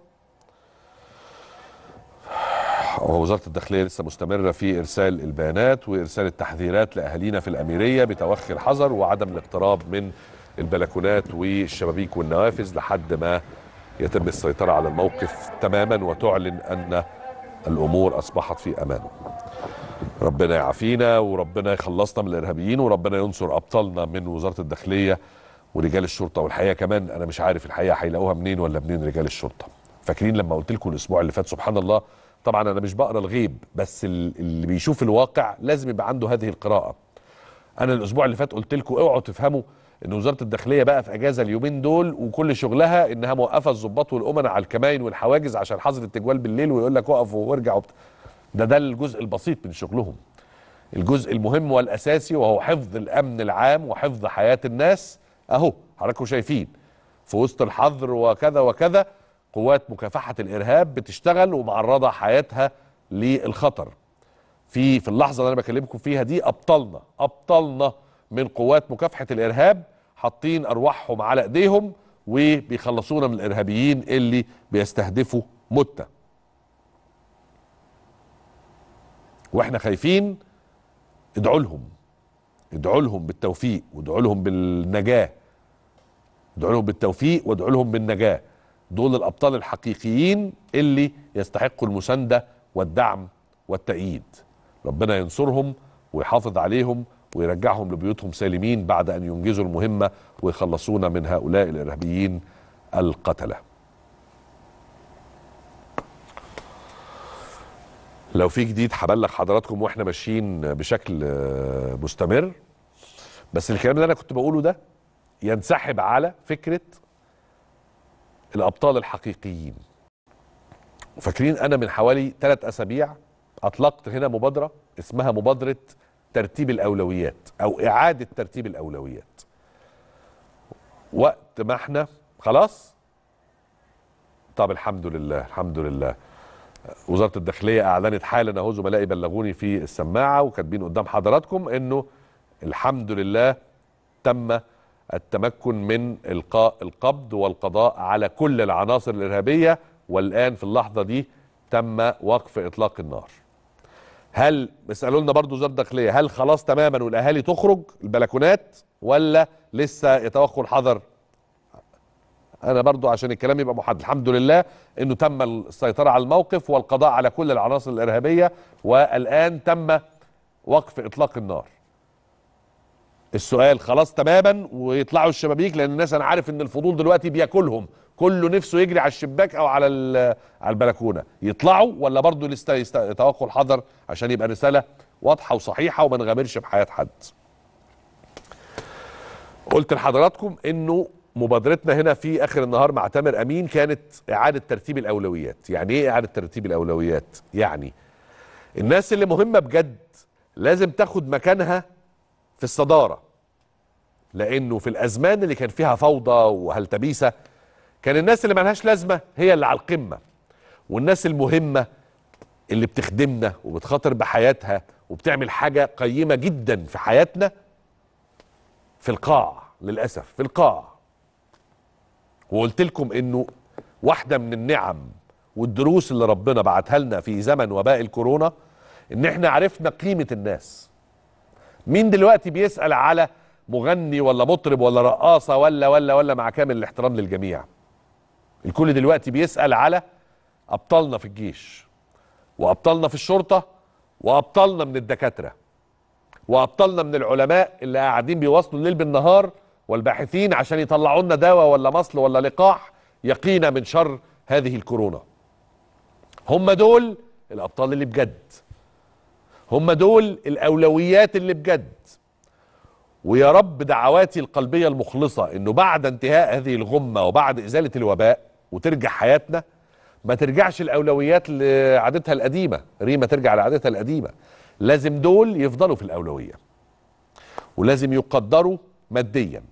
ووزاره الداخليه لسه مستمره في ارسال البيانات وارسال التحذيرات لاهالينا في الاميريه بتوخي الحذر وعدم الاقتراب من البلكونات والشبابيك والنوافذ لحد ما يتم السيطرة على الموقف تماما وتعلن أن الأمور أصبحت في أمان. ربنا يعافينا وربنا يخلصنا من الإرهابيين وربنا ينصر أبطالنا من وزارة الداخلية ورجال الشرطة. والحقيقة كمان أنا مش عارف الحقيقة هيلاقوها منين ولا منين رجال الشرطة. فاكرين لما قلت لكم الأسبوع اللي فات سبحان الله، طبعا أنا مش بقرأ الغيب بس اللي بيشوف الواقع لازم يبقى عنده هذه القراءة. أنا الأسبوع اللي فات قلت لكم اوعوا تفهموا ان وزاره الداخليه بقى في اجازه اليومين دول وكل شغلها انها موقفه الضباط والامناء على الكمائن والحواجز عشان حظر التجوال بالليل ويقول لك اقفوا وارجعوا. ده ده الجزء البسيط من شغلهم. الجزء المهم والاساسي وهو حفظ الامن العام وحفظ حياه الناس اهو حضراتكم شايفين في وسط الحظر وكذا وكذا قوات مكافحه الارهاب بتشتغل ومعرضه حياتها للخطر. في في اللحظه اللي انا بكلمكم فيها دي ابطالنا ابطالنا من قوات مكافحه الارهاب حاطين ارواحهم على ايديهم وبيخلصونا من الارهابيين اللي بيستهدفوا متة. واحنا خايفين. ادعوا لهم ادعوا لهم بالتوفيق وادعوا لهم بالنجاة. ادعوا لهم بالتوفيق وادعوا لهم بالنجاة. دول الابطال الحقيقيين اللي يستحقوا المساندة والدعم والتأييد. ربنا ينصرهم ويحافظ عليهم ويرجعهم لبيوتهم سالمين بعد أن ينجزوا المهمة ويخلصونا من هؤلاء الإرهابيين القتلة. لو في جديد هبلغ حضراتكم واحنا ماشيين بشكل مستمر. بس الكلام اللي أنا كنت بقوله ده ينسحب على فكرة الأبطال الحقيقيين. وفاكرين أنا من حوالي ثلاث أسابيع أطلقت هنا مبادرة اسمها مبادرة ترتيب الأولويات أو إعادة ترتيب الأولويات. وقت ما احنا خلاص. طب الحمد لله الحمد لله. وزارة الداخلية أعلنت حالا أهو زملائي بلغوني في السماعة وكاتبين قدام حضراتكم إنه الحمد لله تم التمكن من إلقاء القبض والقضاء على كل العناصر الإرهابية. والآن في اللحظة دي تم وقف إطلاق النار. هل بيسالوا لنا برضه وزاره الداخليه هل خلاص تماما والاهالي تخرج البلكونات ولا لسه يتوخوا الحذر؟ انا برضه عشان الكلام يبقى محدد الحمد لله انه تم السيطره على الموقف والقضاء على كل العناصر الارهابيه والان تم وقف اطلاق النار. السؤال خلاص تماما ويطلعوا الشبابيك لان الناس انا عارف ان الفضول دلوقتي بياكلهم كله نفسه يجري على الشباك او على على البلكونه. يطلعوا ولا برضه لسه يتوقوا الحذر عشان يبقى رساله واضحه وصحيحه وما نغامرش بحياه حد. قلت لحضراتكم انه مبادرتنا هنا في اخر النهار مع تامر امين كانت اعاده ترتيب الاولويات. يعني ايه اعاده ترتيب الاولويات؟ يعني الناس اللي مهمه بجد لازم تاخد مكانها في الصداره. لانه في الازمان اللي كان فيها فوضى وهلتبيسه كان الناس اللي مالهاش لازمه هي اللي على القمه. والناس المهمه اللي بتخدمنا وبتخاطر بحياتها وبتعمل حاجه قيمه جدا في حياتنا في القاع. للاسف في القاع. وقلت لكم انه واحده من النعم والدروس اللي ربنا بعتها لنا في زمن وباء الكورونا ان احنا عرفنا قيمه الناس. مين دلوقتي بيسال على مغني ولا مطرب ولا رقاصه ولا ولا ولا مع كامل الاحترام للجميع؟ الكل دلوقتي بيسال على ابطالنا في الجيش وابطالنا في الشرطه وابطالنا من الدكاتره وابطالنا من العلماء اللي قاعدين بيواصلوا الليل بالنهار والباحثين عشان يطلعوا لنا دواء ولا مصل ولا لقاح يقينا من شر هذه الكورونا. هم دول الابطال اللي بجد. هم دول الاولويات اللي بجد. ويا رب دعواتي القلبيه المخلصه انه بعد انتهاء هذه الغمه وبعد ازاله الوباء وترجع حياتنا ما ترجعش الاولويات لعادتها القديمه. ريما ترجع لعادتها القديمه. لازم دول يفضلوا في الاولويه ولازم يقدروا ماديا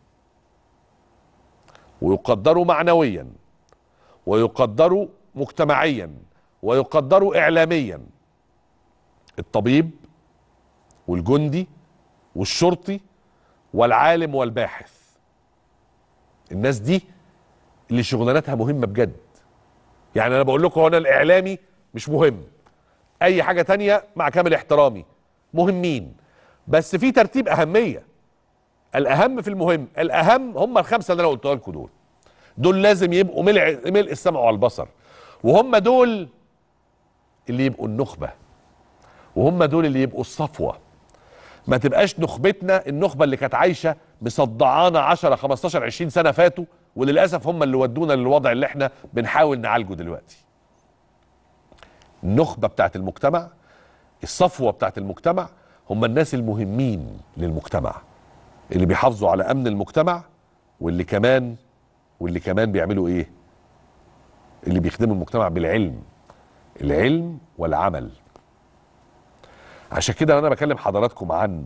ويقدروا معنويا ويقدروا مجتمعيا ويقدروا اعلاميا. الطبيب والجندي والشرطي والعالم والباحث. الناس دي اللي شغلانتها مهمه بجد. يعني انا بقول لكم هنا الاعلامي مش مهم. اي حاجه تانية مع كامل احترامي مهمين بس في ترتيب اهميه. الاهم في المهم، الاهم هم الخمسه اللي انا قلتها لكم دول. دول لازم يبقوا ملء ملء السمع والبصر، وهم دول اللي يبقوا النخبه، وهم دول اللي يبقوا الصفوه. ما تبقاش نخبتنا النخبه اللي كانت عايشه مصدعانا عشرة خمستاشر عشرين سنه فاتوا، وللاسف هم اللي ودونا للوضع اللي احنا بنحاول نعالجه دلوقتي. النخبه بتاعت المجتمع، الصفوه بتاعت المجتمع، هم الناس المهمين للمجتمع، اللي بيحافظوا على امن المجتمع، واللي كمان واللي كمان بيعملوا ايه؟ اللي بيخدموا المجتمع بالعلم، العلم والعمل. عشان كده انا بكلم حضراتكم عن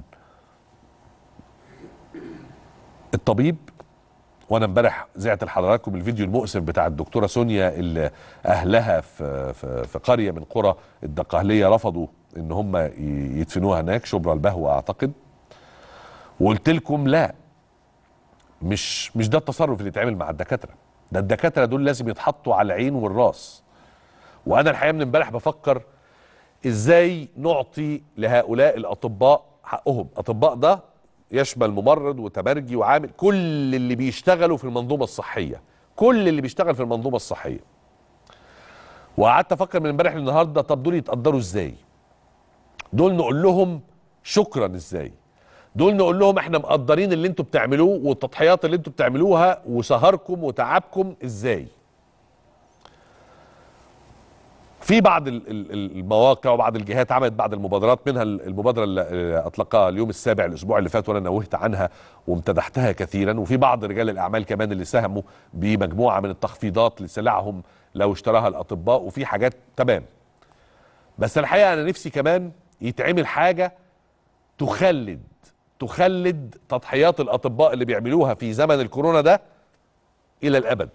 الطبيب، وانا امبارح زعت لحضراتكم الفيديو المؤسف بتاع الدكتوره سونيا اللي اهلها في في, في قريه من قرى الدقهليه رفضوا ان هم يدفنوها هناك، شبرا البهوه اعتقد. وقلت لكم لا، مش مش ده التصرف اللي يتعمل مع الدكاتره، ده الدكاتره دول لازم يتحطوا على العين والراس. وانا الحقيقه من امبارح بفكر ازاي نعطي لهؤلاء الاطباء حقهم. اطباء ده يشمل ممرض وتمرجي وعامل، كل اللي بيشتغلوا في المنظومه الصحيه، كل اللي بيشتغل في المنظومه الصحيه. وقعدت افكر من امبارح للنهارده، طب دول يتقدروا ازاي؟ دول نقول لهم شكرا ازاي؟ دول نقول لهم احنا مقدرين اللي انتوا بتعملوه والتضحيات اللي انتوا بتعملوها وسهركم وتعبكم ازاي؟ في بعض المواقع وبعض الجهات عملت بعض المبادرات، منها المبادره اللي اطلقها اليوم السابع الاسبوع اللي فات وانا نوهت عنها وامتدحتها كثيرا. وفي بعض رجال الاعمال كمان اللي ساهموا بمجموعه من التخفيضات لسلعهم لو اشتراها الاطباء، وفي حاجات تمام. بس الحقيقه انا نفسي كمان يتعمل حاجه تخلد تخلد تضحيات الاطباء اللي بيعملوها في زمن الكورونا ده الى الابد.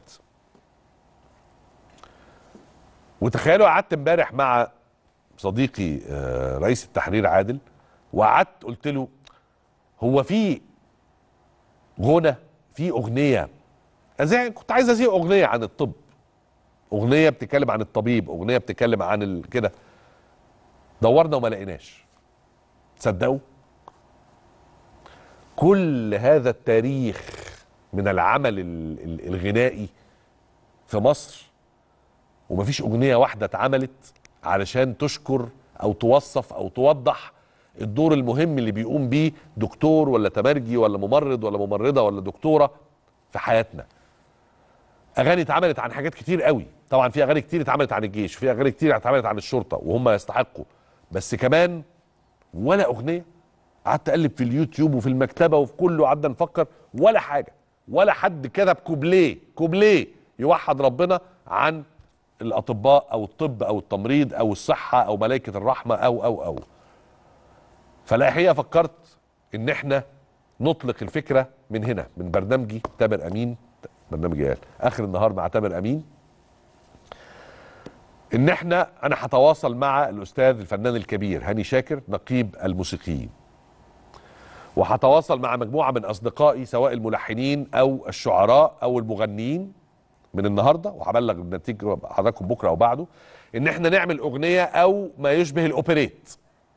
وتخيلوا قعدت امبارح مع صديقي رئيس التحرير عادل، وقعدت قلت له هو في غنى، في اغنيه، زي كنت عايز ازيق اغنيه عن الطب، اغنيه بتتكلم عن الطبيب، اغنيه بتتكلم عن كده. دورنا وما لقيناش. تصدقوا كل هذا التاريخ من العمل الغنائي في مصر ومفيش اغنيه واحده اتعملت علشان تشكر او توصف او توضح الدور المهم اللي بيقوم بيه دكتور ولا تمرجي ولا ممرض ولا ممرضه ولا دكتوره في حياتنا. اغاني اتعملت عن حاجات كتير قوي، طبعا في اغاني كتير اتعملت عن الجيش، في اغاني كتير اتعملت عن الشرطه وهم يستحقوا، بس كمان ولا اغنيه. قعدت اقلب في اليوتيوب وفي المكتبه وفي كله، قعدنا نفكر ولا حاجه، ولا حد كتب كوبليه كوبليه يوحد ربنا عن الاطباء او الطب او التمريض او الصحه او ملائكه الرحمه او او او فالحقيقه فكرت ان احنا نطلق الفكره من هنا، من برنامجي تامر امين، برنامجي قال اخر النهار مع تامر امين، ان احنا انا هتواصل مع الاستاذ الفنان الكبير هاني شاكر نقيب الموسيقيين، وهتواصل مع مجموعه من اصدقائي سواء الملحنين او الشعراء او المغنيين من النهارده، وهبلغ النتيجه حضراتكم بكره او بعده، ان احنا نعمل اغنيه او ما يشبه الاوبريت.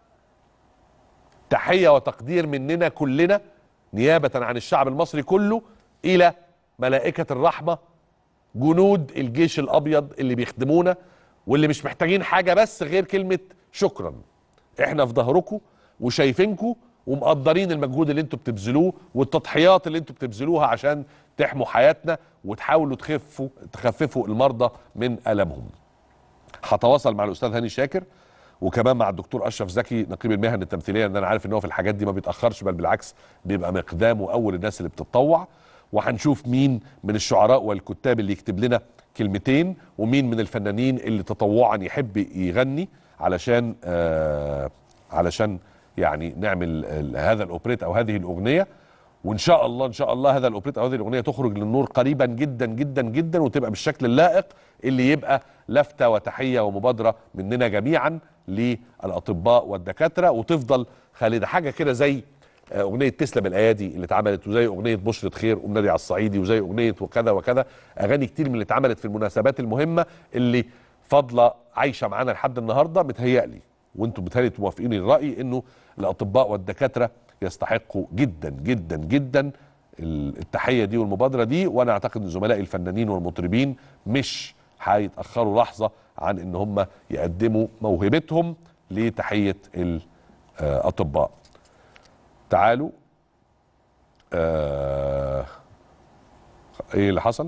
تحيه وتقدير مننا كلنا نيابه عن الشعب المصري كله الى ملائكه الرحمه، جنود الجيش الابيض اللي بيخدمونا واللي مش محتاجين حاجه بس غير كلمه شكرا. احنا في ظهركم وشايفينكم ومقدرين المجهود اللي انتوا بتبذلوه والتضحيات اللي انتوا بتبذلوها عشان تحموا حياتنا وتحاولوا تخفوا تخففوا المرضى من ألمهم. هتواصل مع الاستاذ هاني شاكر وكمان مع الدكتور اشرف زكي نقيب المهن التمثيليه، لان انا عارف ان هو في الحاجات دي ما بيتاخرش، بل بالعكس بيبقى مقدامه اول الناس اللي بتتطوع. وهنشوف مين من الشعراء والكتاب اللي يكتب لنا كلمتين، ومين من الفنانين اللي تطوعا يحب يغني علشان آه علشان يعني نعمل هذا الاوبريت او هذه الاغنيه. وان شاء الله ان شاء الله هذا الاوبريت او هذه الاغنيه تخرج للنور قريبا جدا جدا جدا، وتبقى بالشكل اللائق اللي يبقى لفته وتحيه ومبادره مننا جميعا للاطباء والدكاتره، وتفضل خالده حاجه كده زي اغنيه تسلم الايادي اللي اتعملت، وزي اغنيه بشرة خير ومنادي على الصعيدي، وزي اغنيه وكذا وكذا، اغاني كتير من اللي اتعملت في المناسبات المهمه اللي فاضله عايشه معانا لحد النهارده. متهيألي وانتم بتهيألي موافقين الراي انه الاطباء والدكاتره يستحقوا جدا جدا جدا التحيه دي والمبادره دي. وانا اعتقد ان زملائي الفنانين والمطربين مش هيتاخروا لحظه عن ان هم يقدموا موهبتهم لتحيه الاطباء. تعالوا آه ايه اللي حصل؟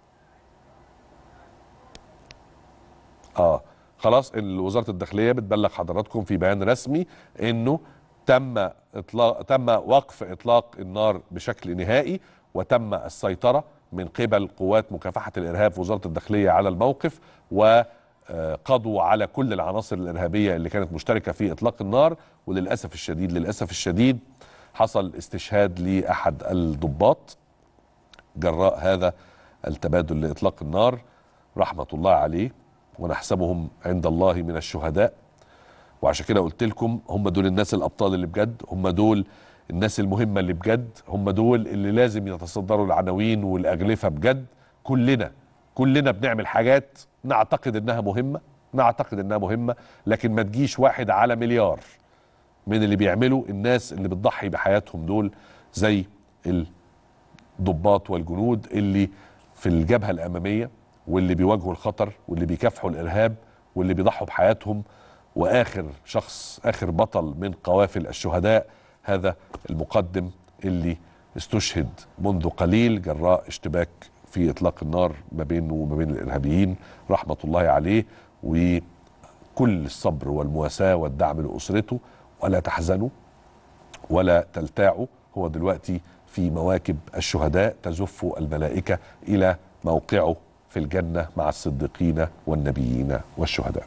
اه خلاص وزاره الداخليه بتبلغ حضراتكم في بيان رسمي انه تم اطلاق تم وقف اطلاق النار بشكل نهائي، وتم السيطره من قبل قوات مكافحه الارهاب في وزاره الداخليه على الموقف، وقضوا على كل العناصر الارهابيه اللي كانت مشتركه في اطلاق النار. وللاسف الشديد للاسف الشديد حصل استشهاد لاحد الضباط جراء هذا التبادل لاطلاق النار، رحمه الله عليه، ونحسبهم عند الله من الشهداء. وعشان كده قلت لكم هم دول الناس الابطال اللي بجد، هم دول الناس المهمه اللي بجد، هم دول اللي لازم يتصدروا العناوين والاغلفه بجد. كلنا كلنا بنعمل حاجات نعتقد انها مهمه نعتقد انها مهمه لكن ما تجيش واحد على مليار من اللي بيعملوا الناس اللي بتضحي بحياتهم دول، زي الضباط والجنود اللي في الجبهه الاماميه، واللي بيواجهوا الخطر، واللي بيكافحوا الارهاب، واللي بيضحوا بحياتهم. واخر شخص اخر بطل من قوافل الشهداء هذا المقدم اللي استشهد منذ قليل جراء اشتباك في اطلاق النار ما بينه وما بين الارهابيين، رحمه الله عليه. وكل الصبر والمواساه والدعم لاسرته، ولا تحزنوا ولا تلتاعوا، هو دلوقتي في مواكب الشهداء تزف الملائكه الى موقعه في الجنه مع الصديقين والنبيين والشهداء.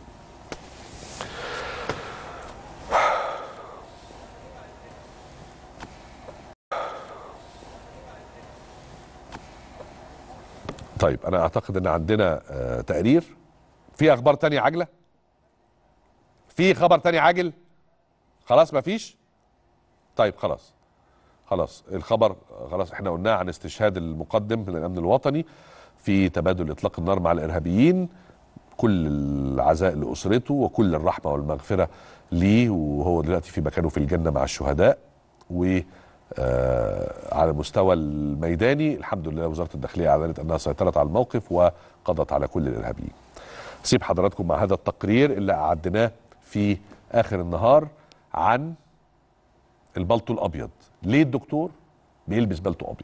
طيب انا اعتقد ان عندنا آه تقرير. في اخبار تانية عاجله؟ في خبر تاني عاجل؟ خلاص مفيش؟ طيب خلاص خلاص الخبر خلاص احنا قلناه عن استشهاد المقدم من الامن الوطني في تبادل اطلاق النار مع الارهابيين. كل العزاء لاسرته وكل الرحمه والمغفره ليه، وهو دلوقتي في مكانه في الجنه مع الشهداء. و آه على المستوى الميداني الحمد لله وزاره الداخليه اعلنت انها سيطرت على الموقف وقضت على كل الارهابيين. سيب حضراتكم مع هذا التقرير اللي اعدناه في اخر النهار عن البلطو الابيض. ليه الدكتور بيلبس بلطو ابيض؟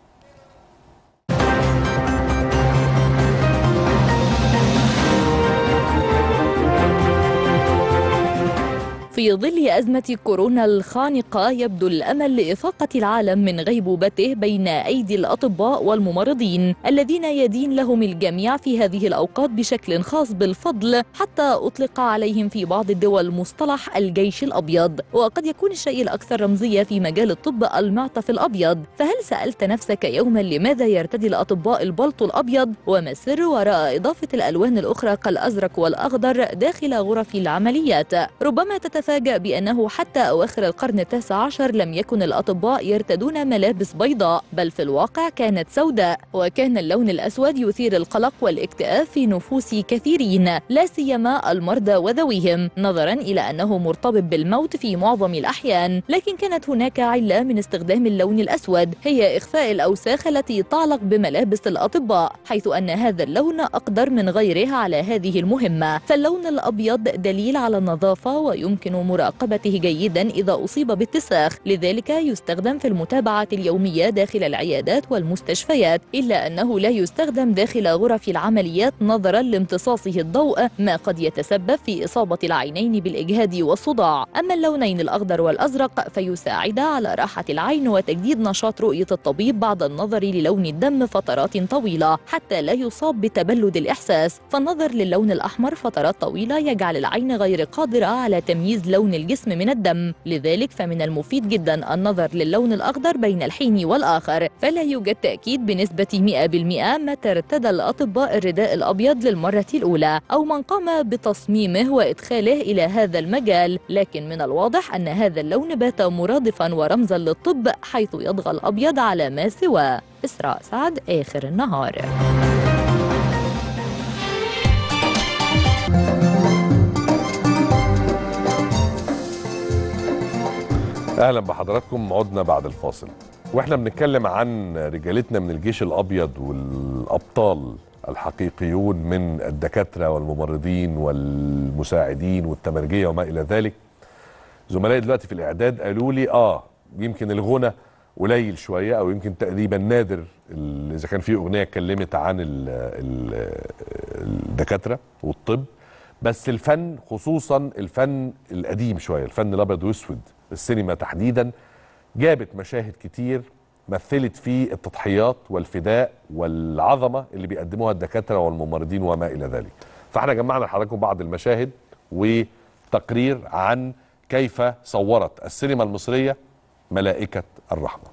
في ظل أزمة كورونا الخانقة يبدو الأمل لإفاقة العالم من غيبوبته بين أيدي الأطباء والممرضين الذين يدين لهم الجميع في هذه الأوقات بشكل خاص بالفضل، حتى أطلق عليهم في بعض الدول مصطلح الجيش الأبيض. وقد يكون الشيء الأكثر رمزية في مجال الطب المعطف الأبيض. فهل سألت نفسك يوما لماذا يرتدي الأطباء البلطو الأبيض؟ وما السر وراء إضافة الألوان الأخرى كالأزرق والأخضر داخل غرف العمليات؟ ربما تتفاجأ بأنه حتى أواخر القرن التاسع عشر لم يكن الأطباء يرتدون ملابس بيضاء، بل في الواقع كانت سوداء. وكان اللون الأسود يثير القلق والاكتئاب في نفوس كثيرين، لا سيما المرضى وذويهم، نظرا إلى أنه مرتبط بالموت في معظم الأحيان. لكن كانت هناك علة من استخدام اللون الأسود، هي إخفاء الأوساخ التي تعلق بملابس الأطباء، حيث أن هذا اللون أقدر من غيره على هذه المهمة. فاللون الأبيض دليل على النظافة ويمكن مراقبته جيدا إذا أصيب باتساخ، لذلك يستخدم في المتابعة اليومية داخل العيادات والمستشفيات، إلا أنه لا يستخدم داخل غرف العمليات نظرا لامتصاصه الضوء، ما قد يتسبب في إصابة العينين بالإجهاد والصداع. أما اللونين الأخضر والأزرق فيساعدا على راحة العين وتجديد نشاط رؤية الطبيب بعد النظر للون الدم فترات طويلة حتى لا يصاب بتبلد الإحساس. فالنظر للون الأحمر فترات طويلة يجعل العين غير قادرة على تمييز لون الجسم من الدم، لذلك فمن المفيد جدا النظر للون الأخضر بين الحين والآخر. فلا يوجد تأكيد بنسبة مئة بالمئة متى ارتدى الأطباء الرداء الأبيض للمرة الأولى أو من قام بتصميمه وإدخاله إلى هذا المجال، لكن من الواضح أن هذا اللون بات مرادفا ورمزا للطب، حيث يطغى الأبيض على ما سواه. إسراء سعد، آخر النهار. اهلا بحضراتكم. عدنا بعد الفاصل واحنا بنتكلم عن رجالتنا من الجيش الابيض والابطال الحقيقيون من الدكاتره والممرضين والمساعدين والتمرجيه وما الى ذلك. زملائي دلوقتي في الاعداد قالوا لي اه يمكن الغنى قليل شويه او يمكن تقريبا نادر اذا كان في اغنيه اتكلمت عن الدكاتره والطب، بس الفن خصوصا الفن القديم شويه، الفن الابيض واسود، السينما تحديدا جابت مشاهد كتير مثلت في التضحيات والفداء والعظمه اللي بيقدموها الدكاتره والممرضين وما الى ذلك. فاحنا جمعنا لحضراتكم بعض المشاهد وتقرير عن كيف صورت السينما المصريه ملائكه الرحمه.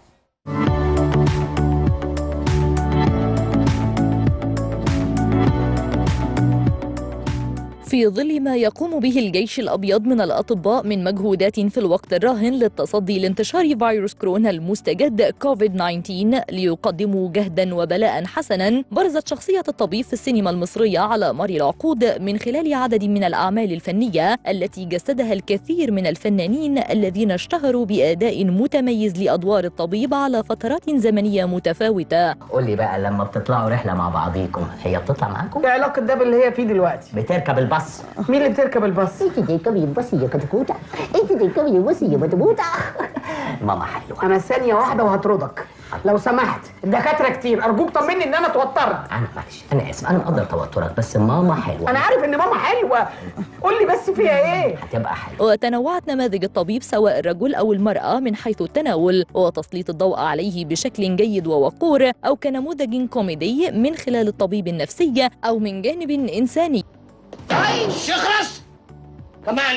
في ظل ما يقوم به الجيش الأبيض من الأطباء من مجهودات في الوقت الراهن للتصدي لانتشار فيروس كورونا المستجد كوفيد تسعة عشر ليقدموا جهدا وبلاء حسنا، برزت شخصية الطبيب في السينما المصرية على مر العقود من خلال عدد من الأعمال الفنية التي جسدها الكثير من الفنانين الذين اشتهروا بأداء متميز لأدوار الطبيب على فترات زمنية متفاوتة. قول لي بقى، لما بتطلعوا رحلة مع بعضيكم هي بتطلع معاكم؟ ايه علاقة ده باللي هي فيه دلوقتي؟ بتركب الباص. مين اللي بتركب الباص؟ انت تركبي الباص يا كتكوته، انت تركبي الباص يا بتبوته. ماما حلوه. انا ثانيه واحده وهطردك لو سمحت. الدكاتره كتير، ارجوك طمني ان انا اتوترت. انا معلش انا اسف، انا مقدر توترك بس ماما حلوه. انا عارف ان ماما حلوه، قول لي بس فيها ايه؟ هتبقى حلوه. وتنوعت نماذج الطبيب سواء الرجل او المراه من حيث التناول وتسليط الضوء عليه بشكل جيد ووقور، او كنموذج كوميدي من خلال الطبيب النفسي او من جانب انساني. شخص كمان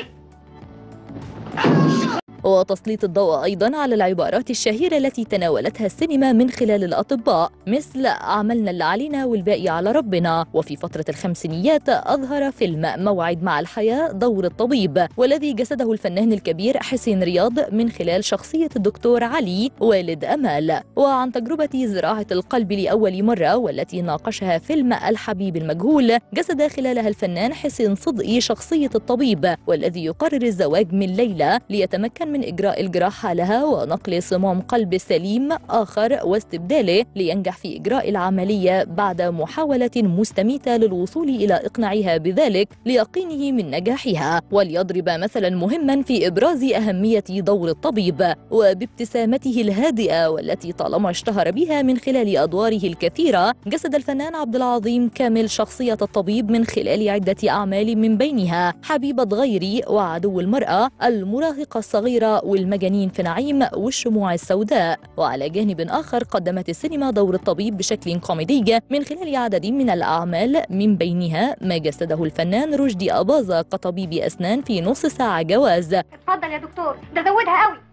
وتسليط الضوء أيضا على العبارات الشهيرة التي تناولتها السينما من خلال الأطباء، مثل عملنا اللي علينا والباقي على ربنا. وفي فترة الخمسينيات أظهر فيلم موعد مع الحياة دور الطبيب، والذي جسده الفنان الكبير حسين رياض من خلال شخصية الدكتور علي والد أمال. وعن تجربة زراعة القلب لأول مرة والتي ناقشها فيلم الحبيب المجهول، جسد خلالها الفنان حسين صدقي شخصية الطبيب والذي يقرر الزواج من ليلى ليتمكن من إجراء الجراحة لها ونقل صمام قلب سليم آخر واستبداله لينجح في إجراء العملية بعد محاولة مستميتة للوصول إلى إقناعها بذلك ليقينه من نجاحها، وليضرب مثلا مهما في إبراز أهمية دور الطبيب. وبابتسامته الهادئة والتي طالما اشتهر بها من خلال أدواره الكثيرة، جسد الفنان عبد العظيم كامل شخصية الطبيب من خلال عدة أعمال من بينها حبيبة غيري وعدو المرأة، المراهقة الصغيرة والمجانين في نعيم والشموع السوداء. وعلى جانب آخر قدمت السينما دور الطبيب بشكل كوميدي من خلال عدد من الأعمال من بينها ما جسده الفنان رشدي أباظة كطبيب أسنان في نص ساعة جواز. اتفضل يا دكتور، ده زودها قوي.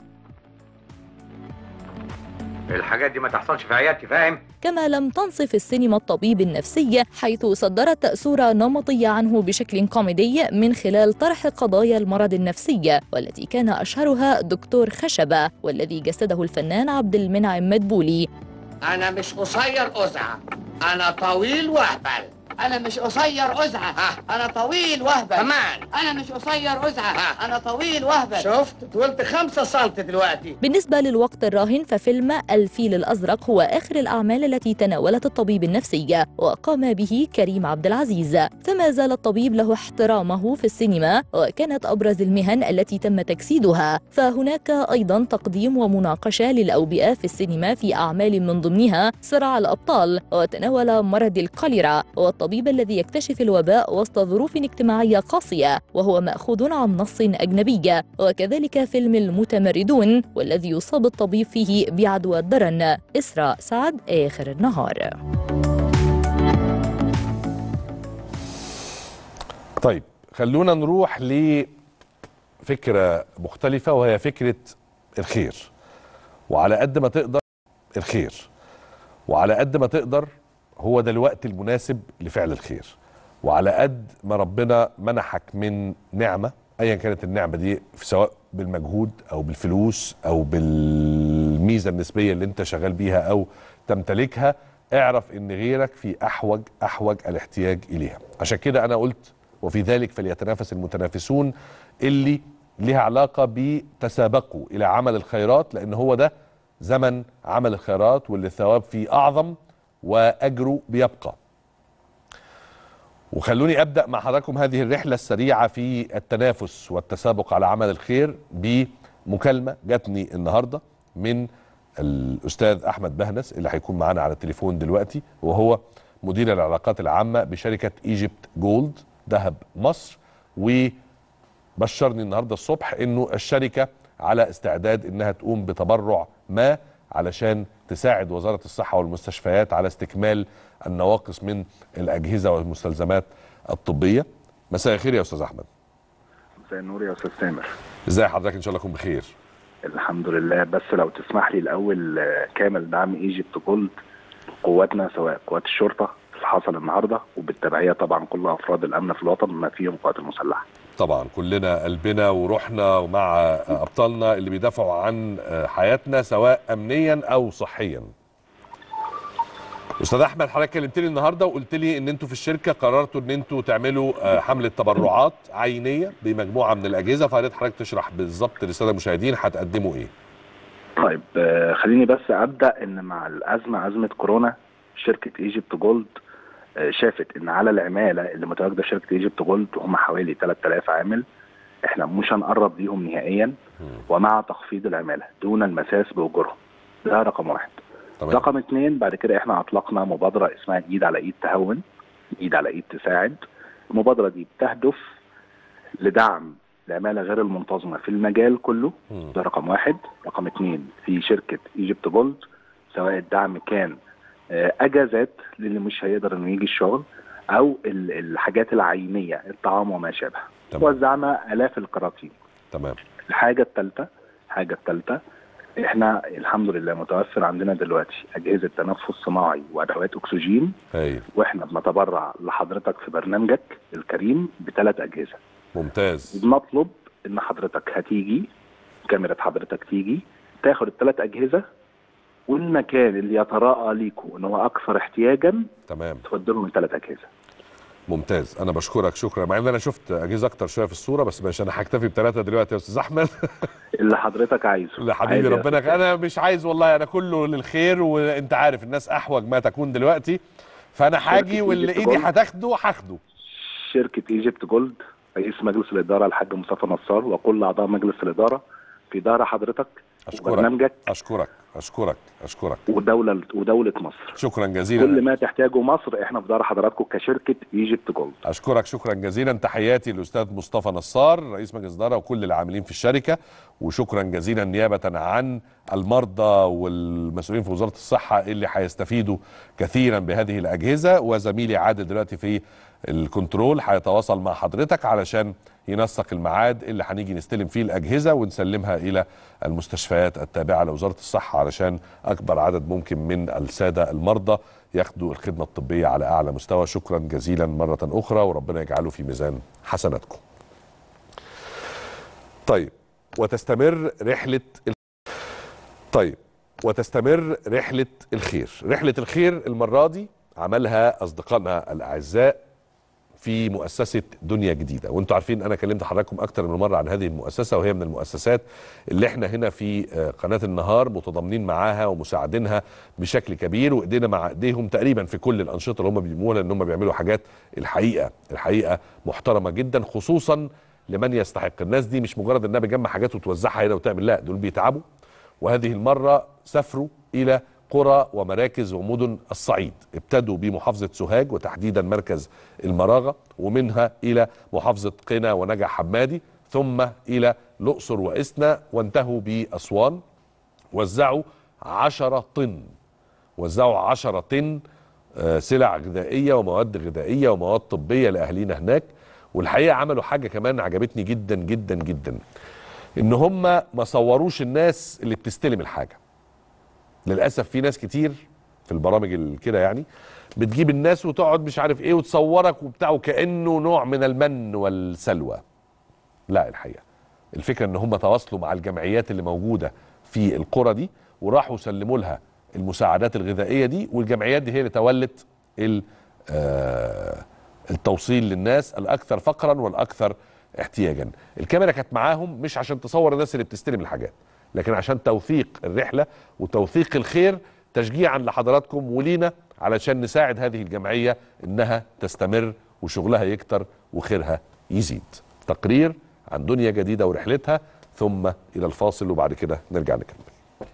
الحاجات دي ما تحصلش في عيادتي، فاهم؟ كما لم تنصف السينما الطبيب النفسي، حيث صدرت صورة نمطية عنه بشكل كوميدي من خلال طرح قضايا المرض النفسي، والتي كان أشهرها دكتور خشبة والذي جسده الفنان عبد المنعم مدبولي. أنا مش قصير أزعة، أنا طويل وأهبل. أنا مش قصير أزعة، أنا طويل وهبل. كمان أنا مش قصير أزعة، أنا طويل وهبل. شفت؟ طولت خمسة سنتي دلوقتي. بالنسبة للوقت الراهن ففيلم الفيل الأزرق هو آخر الأعمال التي تناولت الطبيب النفسي وقام به كريم عبد العزيز، فما زال الطبيب له احترامه في السينما وكانت أبرز المهن التي تم تجسيدها. فهناك أيضا تقديم ومناقشة للأوبئة في السينما في أعمال من ضمنها صراع الأبطال، وتناول مرض الكوليرا والطبيب الذي يكتشف الوباء وسط ظروف اجتماعية قاسية وهو مأخوذ عن نص أجنبي، وكذلك فيلم المتمردون والذي يصاب الطبيب فيه بعدوى الدرن. إسراء سعد، آخر النهار. طيب خلونا نروح لفكرة مختلفة وهي فكرة الخير. وعلى قد ما تقدر الخير، وعلى قد ما تقدر هو ده الوقت المناسب لفعل الخير. وعلى قد ما ربنا منحك من نعمة ايا كانت النعمة دي، سواء بالمجهود او بالفلوس او بالميزة النسبية اللي انت شغال بيها او تمتلكها، اعرف ان غيرك في احوج احوج الاحتياج اليها. عشان كده انا قلت وفي ذلك فليتنافس المتنافسون، اللي لها علاقه بتسابقوا الى عمل الخيرات، لان هو ده زمن عمل الخيرات واللي الثواب فيه اعظم واجره بيبقى. وخلوني ابدا مع حضراتكم هذه الرحله السريعه في التنافس والتسابق على عمل الخير بمكالمه جاتني النهارده من الاستاذ احمد بهنس اللي هيكون معانا على التليفون دلوقتي، وهو مدير العلاقات العامه بشركه ايجيبت جولد ذهب مصر. وبشرني النهارده الصبح انه الشركه على استعداد انها تقوم بتبرع ما علشان تساعد وزاره الصحه والمستشفيات على استكمال النواقص من الاجهزه والمستلزمات الطبيه. مساء الخير يا استاذ احمد. مساء النور يا استاذ سامر. ازي حضرتك؟ ان شاء الله تكون بخير. الحمد لله. بس لو تسمح لي الاول كامل دعم ايجيبت جولد قواتنا سواء قوات الشرطه اللي حصل النهارده وبالتبعيه طبعا كل افراد الامن في الوطن بما فيهم القوات المسلحه. طبعا كلنا قلبنا وروحنا ومع ابطالنا اللي بيدافعوا عن حياتنا سواء امنيا او صحيا. استاذ احمد، حضرتك كلمتني النهارده وقلت لي ان انتوا في الشركه قررتوا ان انتوا تعملوا حمله تبرعات عينيه بمجموعه من الاجهزه، فحضرتك حضرتك تشرح بالظبط للساده المشاهدين هتقدموا ايه؟ طيب خليني بس ابدا ان مع الازمه ازمه كورونا شركه ايجيبت جولد شافت ان على العماله اللي متواجده في شركه ايجيبت جولد هم حوالي ثلاثة آلاف عامل، احنا مش هنقرب ليهم نهائيا ومع تخفيض العماله دون المساس باجورهم. ده رقم واحد. طبعا. رقم اثنين، بعد كده احنا اطلقنا مبادره اسمها ايد على ايد تهون، ايد على ايد تساعد. المبادره دي بتهدف لدعم العماله غير المنتظمه في المجال كله. م. ده رقم واحد. رقم اثنين، في شركه ايجيبت جولد سواء الدعم كان اجازات للي مش هيقدر انه يجي الشغل او الحاجات العينيه الطعام وما شابه. وزعنا الاف القراطين. تمام. الحاجه الثالثه الحاجه الثالثه احنا الحمد لله متوفر عندنا دلوقتي اجهزه تنفس صناعي وادوات اكسجين. أيوه. واحنا بنتبرع لحضرتك في برنامجك الكريم بثلاث اجهزه. ممتاز. بنطلب ان حضرتك هتيجي كاميرا حضرتك تيجي تاخد الثلاث اجهزه والمكان اللي يتراءى ليكوا ان هو اكثر احتياجا تمام تفضلوا من ثلاث اجهزه. ممتاز. انا بشكرك شكرا، مع ان انا شفت اجهزه اكتر شويه في الصوره، بس مش انا هكتفي بثلاثه دلوقتي يا استاذ احمد. اللي حضرتك عايزه. اللي حبيبي ربنا، انا مش عايز والله، انا كله للخير، وانت عارف الناس احوج ما تكون دلوقتي، فانا هاجي واللي ايدي هتاخده هاخده. شركه ايجيبت جولد رئيس مجلس الاداره الحاج مصطفى نصار وكل اعضاء مجلس الاداره في دار حضرتك وبرنامجك. اشكرك اشكرك اشكرك ودوله ودوله مصر. شكرا جزيلا. كل ما تحتاجه مصر احنا في دار حضراتكم كشركه ايجيبت جولد. اشكرك شكرا جزيلا. تحياتي للاستاذ مصطفى نصار رئيس مجلس الاداره وكل العاملين في الشركه، وشكرا جزيلا نيابه عن المرضى والمسؤولين في وزاره الصحه اللي هيستفيدوا كثيرا بهذه الاجهزه. وزميلي عادل دلوقتي في الكنترول هيتواصل مع حضرتك علشان ينسق الميعاد اللي هنيجي نستلم فيه الاجهزه ونسلمها الى المستشفيات التابعه لوزاره الصحه علشان اكبر عدد ممكن من الساده المرضى ياخدوا الخدمه الطبيه على اعلى مستوى. شكرا جزيلا مره اخرى، وربنا يجعله في ميزان حسناتكم. طيب وتستمر رحله ال... طيب وتستمر رحله الخير. رحله الخير المره دي عملها اصدقائنا الاعزاء في مؤسسة دنيا جديدة، وانتم عارفين انا كلمت حضراتكم اكتر من مرة عن هذه المؤسسة، وهي من المؤسسات اللي احنا هنا في قناة النهار متضامنين معاها ومساعدينها بشكل كبير، وايدينا مع ايديهم تقريبا في كل الانشطة اللي هم بيعملوها، لان هم بيعملوا حاجات الحقيقة الحقيقة محترمة جدا، خصوصا لمن يستحق. الناس دي مش مجرد انها بتجمع حاجات وتوزعها هنا وتعمل، لا دول بيتعبوا. وهذه المرة سافروا الى قرى ومراكز ومدن الصعيد، ابتدوا بمحافظة سوهاج وتحديدا مركز المراغة، ومنها إلى محافظة قنا ونجع حمادي، ثم إلى الأقصر وإسنا، وانتهوا بأسوان. وزعوا عشرة طن وزعوا عشرة طن سلع غذائية ومواد غذائية ومواد طبية لأهلينا هناك. والحقيقة عملوا حاجة كمان عجبتني جدا جدا جدا، إن هم ما صوروش الناس اللي بتستلم الحاجة. للاسف في ناس كتير في البرامج كده يعني بتجيب الناس وتقعد مش عارف ايه وتصورك وبتاع وكانه نوع من المن والسلوى. لا، الحقيقه الفكره ان هم تواصلوا مع الجمعيات اللي موجوده في القرى دي وراحوا سلموا لها المساعدات الغذائيه دي، والجمعيات دي هي اللي تولت التوصيل للناس الاكثر فقرا والاكثر احتياجا. الكاميرا كانت معاهم مش عشان تصور الناس اللي بتستلم الحاجات، لكن عشان توثيق الرحله وتوثيق الخير، تشجيعا لحضراتكم ولينا علشان نساعد هذه الجمعيه انها تستمر وشغلها يكتر وخيرها يزيد. تقرير عن دنيا جديده ورحلتها، ثم الى الفاصل وبعد كده نرجع نكمل.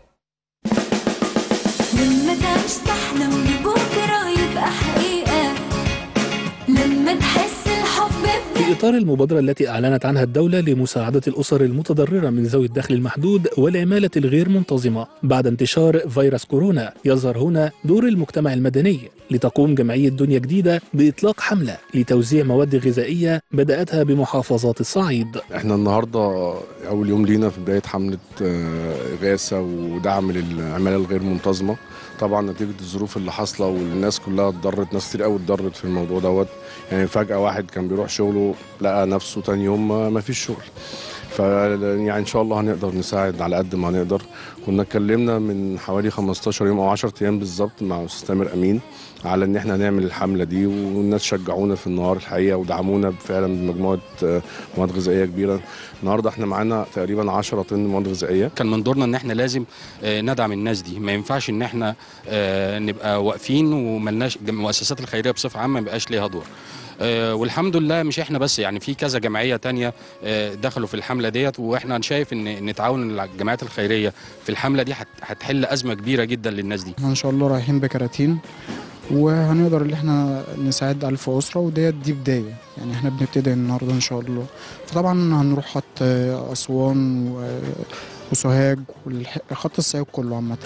لما تعيش تحلم بكره يبقى حقيقه، لما تحس الحب. في إطار المبادرة التي أعلنت عنها الدولة لمساعدة الأسر المتضررة من ذوي الدخل المحدود والعمالة الغير منتظمة بعد انتشار فيروس كورونا، يظهر هنا دور المجتمع المدني لتقوم جمعية دنيا جديدة بإطلاق حملة لتوزيع مواد غذائية بدأتها بمحافظات الصعيد. احنا النهاردة أول يوم لينا في بداية حملة إغاثة ودعم للعمالة الغير منتظمة، طبعا نتيجة الظروف اللي حاصلة والناس كلها اتضرت، ناس كتير قوي اتضرت في الموضوع دوت. يعني فجأة واحد كان بيروح شغله لقى نفسه تاني يوم ما فيش شغل. ف يعني ان شاء الله هنقدر نساعد على قد ما هنقدر. كنا اتكلمنا من حوالي خمستاشر يوم او عشرة ايام بالظبط مع استاذ تامر امين على ان احنا نعمل الحمله دي، والناس شجعونا في النهار الحقيقه ودعمونا فعلا بمجموعه مواد غذائيه كبيره. النهارده احنا معانا تقريبا عشرة طن مواد غذائيه. كان من دورنا ان احنا لازم ندعم الناس دي، ما ينفعش ان احنا نبقى واقفين وملناش. المؤسسات الخيريه بصفه عامه ما بقاش ليها دور. آه والحمد لله مش احنا بس، يعني في كذا جمعيه تانية آه دخلوا في الحمله ديت، واحنا شايف ان ان تعاون الجمعيات الخيريه في الحمله دي هتحل ازمه كبيره جدا للناس دي. احنا ان شاء الله رايحين بكراتين وهنقدر ان احنا نساعد ألف اسره، وديت دي بدايه، يعني احنا بنبتدي النهارده ان شاء الله. فطبعا هنروح خط اسوان وسوهاج والخط الصعيد كله عامه.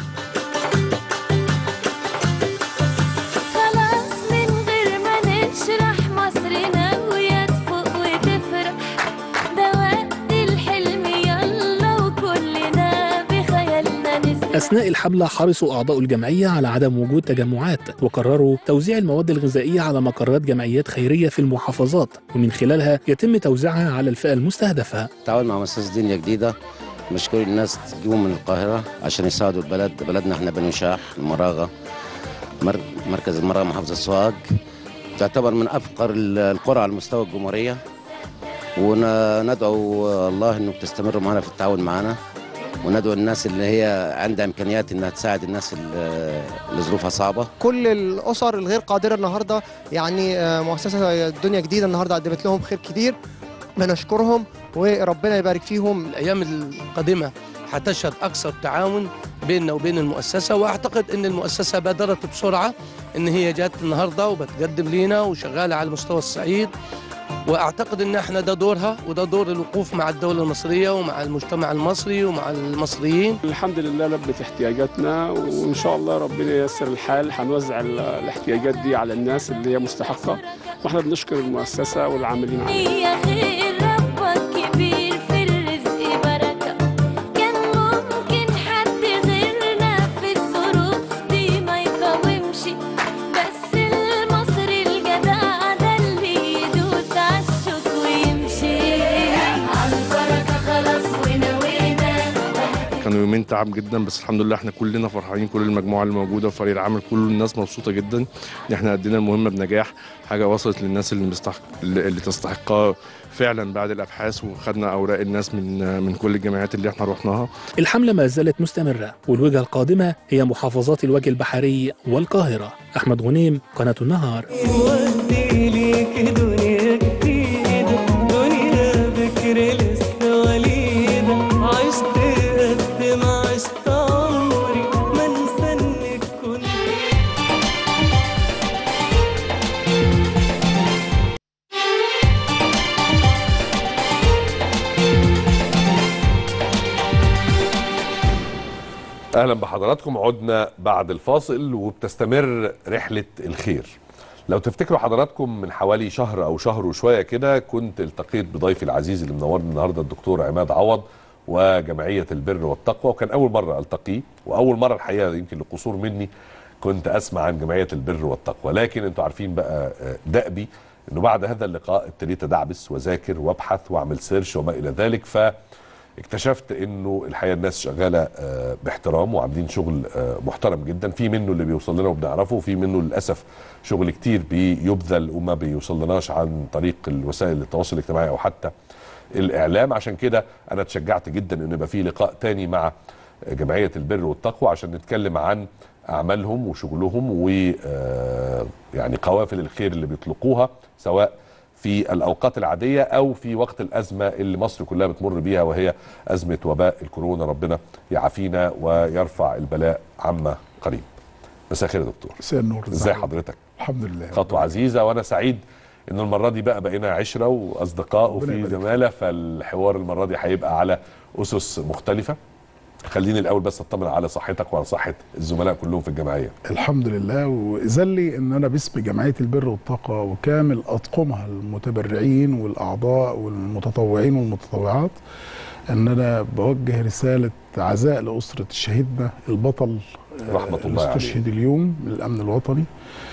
أثناء الحملة حرصوا أعضاء الجمعية على عدم وجود تجمعات، وقرروا توزيع المواد الغذائية على مقرات جمعيات خيرية في المحافظات، ومن خلالها يتم توزيعها على الفئة المستهدفة. تعاون مع مؤسسة دنيا جديدة، مشكور الناس تجيبوا من القاهرة عشان يساعدوا البلد. بلدنا احنا بني شاح المراغة، مركز المراغة محافظة سوهاج، تعتبر من أفقر القرى على مستوى الجمهورية، وندعو الله إنه تستمروا معنا في التعاون معنا، وندعو الناس اللي هي عندها امكانيات انها تساعد الناس اللي ظروفها صعبه. كل الاسر الغير قادره النهارده، يعني مؤسسه دنيا جديده النهارده قدمت لهم خير كتير، بنشكرهم وربنا يبارك فيهم. الايام القادمه هتشهد اكثر تعاون بيننا وبين المؤسسه، واعتقد ان المؤسسه بادرت بسرعه ان هي جات النهارده وبتقدم لينا وشغاله على مستوى الصعيد، واعتقد ان احنا ده دورها وده دور الوقوف مع الدوله المصريه ومع المجتمع المصري ومع المصريين. الحمد لله لبت احتياجاتنا، وان شاء الله ربنا ييسر الحال هنوزع الاحتياجات دي على الناس اللي هي مستحقه، واحنا بنشكر المؤسسه والعاملين عليها. كانوا يومين تعب جدا، بس الحمد لله احنا كلنا فرحانين، كل المجموعه اللي موجوده وفريق العمل كل الناس مبسوطه جدا ان احنا ادينا المهمه بنجاح، حاجه وصلت للناس اللي مستحق اللي تستحقها فعلا بعد الابحاث، وخدنا اوراق الناس من من كل الجمعيات اللي احنا رحناها. الحمله ما زالت مستمره، والوجهه القادمه هي محافظات الوجه البحري والقاهره. احمد غنيم، قناه النهار. اهلا بحضراتكم. عدنا بعد الفاصل وبتستمر رحله الخير. لو تفتكروا حضراتكم من حوالي شهر او شهر وشويه كده كنت التقيت بضيفي العزيز اللي منورني النهارده الدكتور عماد عوض وجمعيه البر والتقوى، وكان اول مره التقيه، واول مره الحقيقه يمكن لقصور مني كنت اسمع عن جمعيه البر والتقوى. لكن انتوا عارفين بقى دأبي انه بعد هذا اللقاء ابتديت ادعبس واذاكر وابحث واعمل سيرش وما الى ذلك، ف اكتشفت انه الحقيقه الناس شغاله باحترام وعاملين شغل محترم جدا، في منه اللي بيوصل لنا وبنعرفه، وفي منه للاسف شغل كتير بيبذل وما بيوصلناش عن طريق الوسائل التواصل الاجتماعي او حتى الاعلام. عشان كده انا اتشجعت جدا ان يبقى في لقاء تاني مع جمعيه البر والتقوى عشان نتكلم عن اعمالهم وشغلهم و يعني قوافل الخير اللي بيطلقوها سواء في الاوقات العاديه او في وقت الازمه اللي مصر كلها بتمر بيها وهي ازمه وباء الكورونا. ربنا يعافينا ويرفع البلاء عما قريب. مساء الخير يا دكتور. مساء النور. ازي حضرتك؟ الحمد لله. خطوه عزيزه وانا سعيد ان المره دي بقى بقينا عشره واصدقاء وفي زماله، فالحوار المره دي هيبقى على اسس مختلفه. خليني الاول بس اطمن على صحتك وعلى صحه الزملاء كلهم في الجمعيه. الحمد لله، وذلي ان انا باسم جمعيه البر والطاقه وكامل اطقمها المتبرعين والاعضاء والمتطوعين والمتطوعات ان انا بوجه رساله عزاء لاسره شهيدنا البطل رحمه الله عليه استشهد اليوم من الامن الوطني،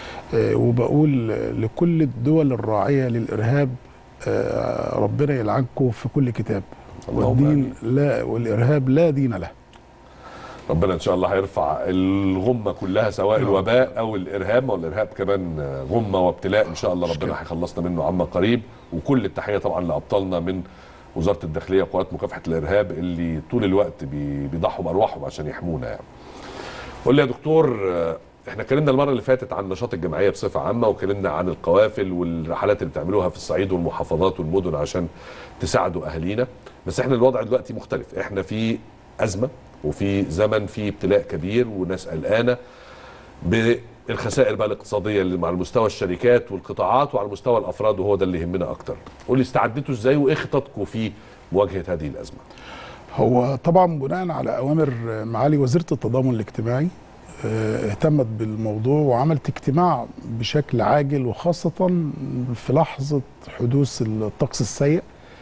وبقول لكل الدول الراعيه للارهاب ربنا يلعنكم في كل كتاب، والدين لا والارهاب لا دين له. ربنا ان شاء الله هيرفع الغمه كلها سواء الوباء او الارهاب، ما هو الارهاب كمان غمه وابتلاء ان شاء الله ربنا هيخلصنا منه عما قريب. وكل التحيه طبعا لابطالنا من وزاره الداخليه وقوات مكافحه الارهاب اللي طول الوقت بيضحوا بارواحهم عشان يحمونا يعني. قول لي يا دكتور، احنا اتكلمنا المره اللي فاتت عن نشاط الجمعيه بصفه عامه واتكلمنا عن القوافل والرحلات اللي بتعملوها في الصعيد والمحافظات والمدن عشان تساعدوا اهالينا، بس احنا الوضع دلوقتي مختلف، احنا في ازمه وفي زمن في ابتلاء كبير وناس قلقانه بالخسائر بقى الاقتصاديه اللي على مستوى الشركات والقطاعات وعلى مستوى الافراد، وهو ده اللي يهمنا اكتر. قول لي استعدتوا ازاي وايه خططكم في مواجهه هذه الازمه؟ هو طبعا بناء على اوامر معالي وزيره التضامن الاجتماعي اهتمت بالموضوع وعملت اجتماع بشكل عاجل، وخاصة في لحظة حدوث الطقس السيء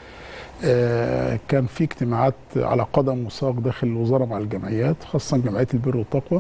كان في اجتماعات على قدم وساق داخل الوزارة مع الجمعيات، خاصة جمعية البر والتقوى.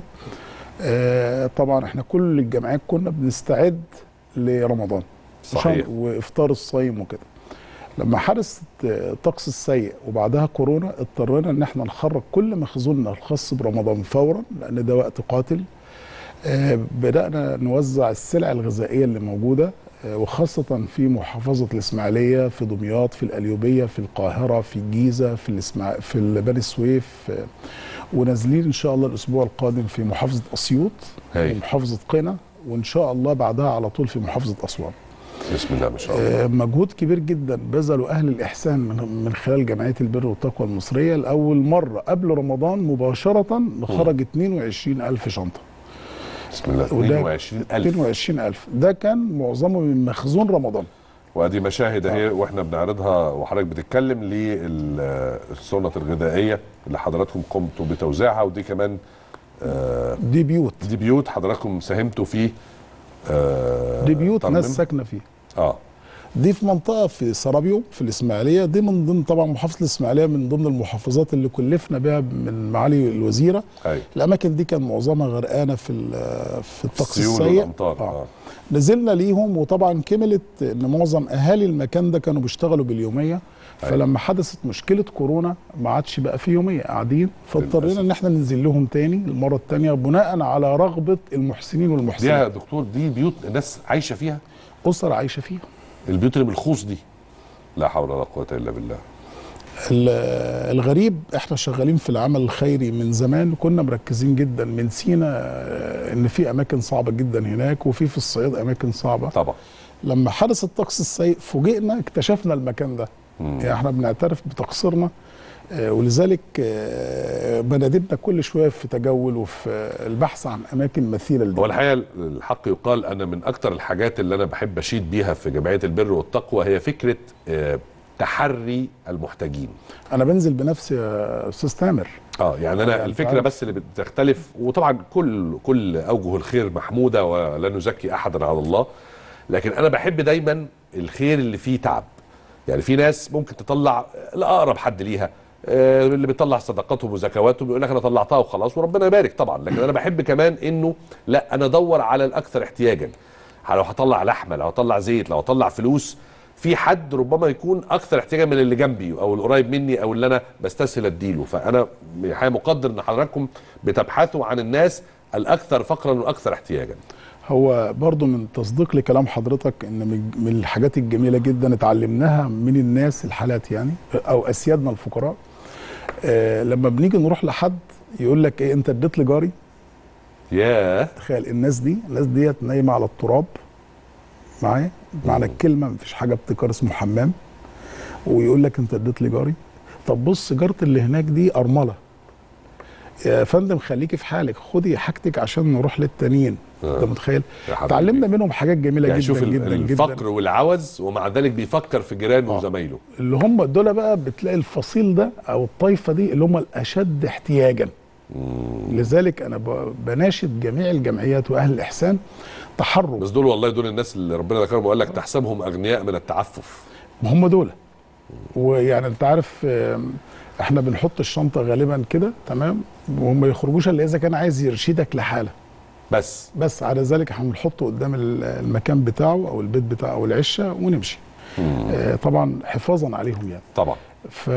طبعا احنا كل الجمعيات كنا بنستعد لرمضان صحيح وافطار الصايم وكده. لما حدث الطقس السيء وبعدها كورونا اضطرينا ان احنا نخرج كل مخزوننا الخاص برمضان فورا لان ده وقت قاتل. آه بدأنا نوزع السلع الغذائية اللي موجودة، آه وخاصة في محافظة الإسماعيلية، في دمياط، في القليوبية، في القاهرة، في الجيزة، في الإسماع... في بني سويف، آه ونازلين إن شاء الله الأسبوع القادم في محافظة أسيوط ومحافظة قنا، وإن شاء الله بعدها على طول في محافظة أسوان. بسم الله ما شاء الله. مجهود كبير جدا بذلوا اهل الاحسان من من خلال جمعيه البر والتقوى المصريه. لاول مره قبل رمضان مباشره خرج اثنين وعشرين ألف شنطه. بسم الله. اثنين وعشرين ألف اثنين وعشرين ألف ده كان معظمه من مخزون رمضان. وادي مشاهد اهي واحنا بنعرضها وحضرتك بتتكلم للصنة الغذائيه اللي حضراتكم قمتوا بتوزيعها، ودي كمان آه دي بيوت دي بيوت حضراتكم ساهمتوا فيه. آه دي بيوت ناس ساكنه فيه. اه دي في منطقه في سرابيو في الاسماعيليه، دي من ضمن طبعا محافظه الاسماعيليه من ضمن المحافظات اللي كلفنا بها من معالي الوزيره. أي. الاماكن دي كان معظمها غرقانه في في الطقس السيول السيء. والامطار. آه. آه. نزلنا ليهم، وطبعا كملت ان معظم اهالي المكان ده كانوا بيشتغلوا باليوميه. أي. فلما حدثت مشكله كورونا ما عادش بقى في يوميه قاعدين، فاضطرينا ان احنا ننزل لهم تاني المره الثانيه بناء على رغبه المحسنين والمحسنين. دي يا دكتور دي بيوت الناس عايشه فيها؟ اسر عايشه فيها. البيوت اللي بالخوص دي لا حول ولا قوه الا بالله. الغريب احنا شغالين في العمل الخيري من زمان، كنا مركزين جدا من سينا ان في اماكن صعبه جدا هناك، وفي في الصعيد اماكن صعبه طبعا. لما حدث الطقس السيء فوجئنا اكتشفنا المكان ده. مم. يعني احنا بنعترف بتقصيرنا، ولذلك بنادبنا كل شويه في تجول وفي البحث عن اماكن مثيله لده. هو الحقيقه الحق يقال انا من اكتر الحاجات اللي انا بحب اشيد بيها في جمعيه البر والتقوى هي فكره تحري المحتاجين. انا بنزل بنفسي يا استاذ تامر. اه يعني انا يعني الفكره بس اللي بتختلف، وطبعا كل كل اوجه الخير محموده ولا نزكي احدا على الله، لكن انا بحب دايما الخير اللي فيه تعب. يعني في ناس ممكن تطلع لاقرب حد ليها، اللي بيطلع صدقاتهم وزكواتهم بيقول لك انا طلعتها وخلاص وربنا يبارك طبعا، لكن انا بحب كمان انه لا انا ادور على الاكثر احتياجا. لو هطلع لحمه، لو هطلع زيت، لو هطلع فلوس، في حد ربما يكون اكثر احتياجا من اللي جنبي او القريب مني او اللي انا بستسهل اديله. فانا الحقيقه مقدر ان حضراتكم بتبحثوا عن الناس الاكثر فقرا والاكثر احتياجا. هو برضو من تصديق لكلام حضرتك ان من من الحاجات الجميله جدا اتعلمناها من الناس الحالات يعني او اسيادنا الفقراء. آه لما بنيجي نروح لحد يقول لك ايه، انت اديت لي جاري؟ ياه. تخيل الناس دي الناس ديت نايمه على التراب معايا، معنى الكلمه مفيش حاجه ابتكار اسمه حمام، ويقول لك انت اديت لي جاري. طب بص جارتي اللي هناك دي ارمله، يا فندم خليكي في حالك، خدي حاجتك عشان نروح للتانيين. انت آه. متخيل؟ اتعلمنا منهم حاجات جميله يعني جدا شوف جدا جدا. الفقر والعوز ومع ذلك بيفكر في جيرانه آه. وزمايله. اللي هم دول بقى بتلاقي الفصيل ده او الطائفه دي اللي هم الاشد احتياجا. مم. لذلك انا بناشد جميع الجمعيات واهل الاحسان تحرك. بس دول والله دول الناس اللي ربنا ذكرهم وقال لك تحسبهم اغنياء من التعفف. ما هم دول. ويعني انت عارف احنا بنحط الشنطه غالبا كده تمام، وهم ما يخرجوش الا اذا كان عايز يرشدك لحاله بس بس على ذلك احنا بنحطه قدام المكان بتاعه او البيت بتاعه او العشه ونمشي. آه طبعا حفاظا عليهم يعني. طبعا. ف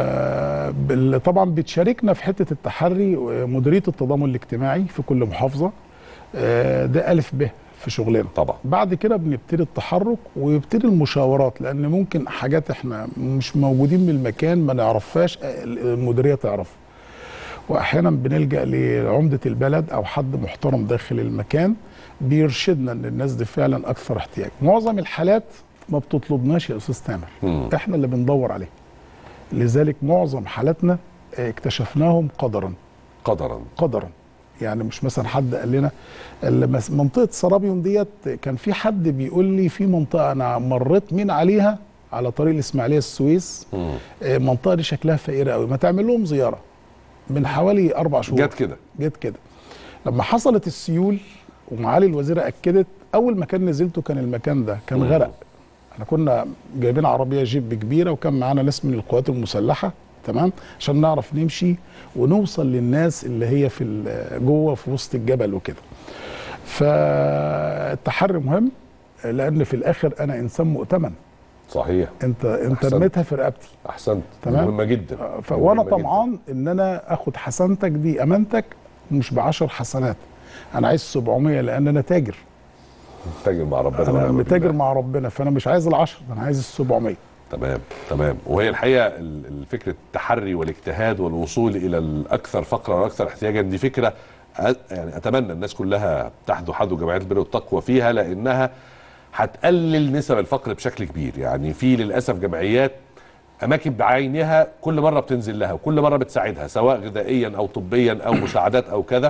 طبعا بتشاركنا في حته التحري مديريه التضامن الاجتماعي في كل محافظه. آه ده الف ب في شغلنا. طبعا. بعد كده بنبتدي التحرك ويبتدي المشاورات، لان ممكن حاجات احنا مش موجودين بالمكان ما نعرفهاش المديريه تعرف، واحيانا بنلجا لعمده البلد او حد محترم داخل المكان بيرشدنا ان الناس دي فعلا اكثر احتياج. معظم الحالات ما بتطلبناش يا استاذ تامر، مم. احنا اللي بندور عليه. لذلك معظم حالاتنا اكتشفناهم قدرا قدرا قدرا يعني مش مثلا حد قال لنا منطقه سرابيوم ديت، كان في حد بيقول لي في منطقه انا مريت من عليها على طريق الاسماعيليه السويس، المنطقه دي شكلها فقيره قوي، ما تعمل لهم زياره. من حوالي اربع شهور جت كده جت كده لما حصلت السيول ومعالي الوزيره اكدت، اول مكان نزلته كان المكان ده كان غرق. احنا كنا جايبين عربيه جيب كبيره وكان معانا ناس من القوات المسلحه تمام عشان نعرف نمشي ونوصل للناس اللي هي في جوه في وسط الجبل وكده. فالتحري مهم لان في الاخر انا انسان مؤتمن. صحيح. انت انت رميتها في رقبتي. احسنت. تمام. مهمه جدا. ف... وانا طمعان ان انا اخد حسنتك دي امانتك مش بعشر حسنات، انا عايز سبعمية لان انا تاجر. تاجر مع ربنا. انا متاجر مع ربنا، فانا مش عايز العشر، انا عايز السبعمية. تمام تمام. وهي الحقيقه الفكره التحري والاجتهاد والوصول الى الاكثر فقرا والاكثر احتياجا دي فكره يعني اتمنى الناس كلها تحدو حدو جمعيات البر والتقوى فيها، لانها هتقلل نسب الفقر بشكل كبير. يعني في للاسف جمعيات اماكن بعينها كل مره بتنزل لها وكل مره بتساعدها سواء غذائيا او طبيا او مساعدات او كذا،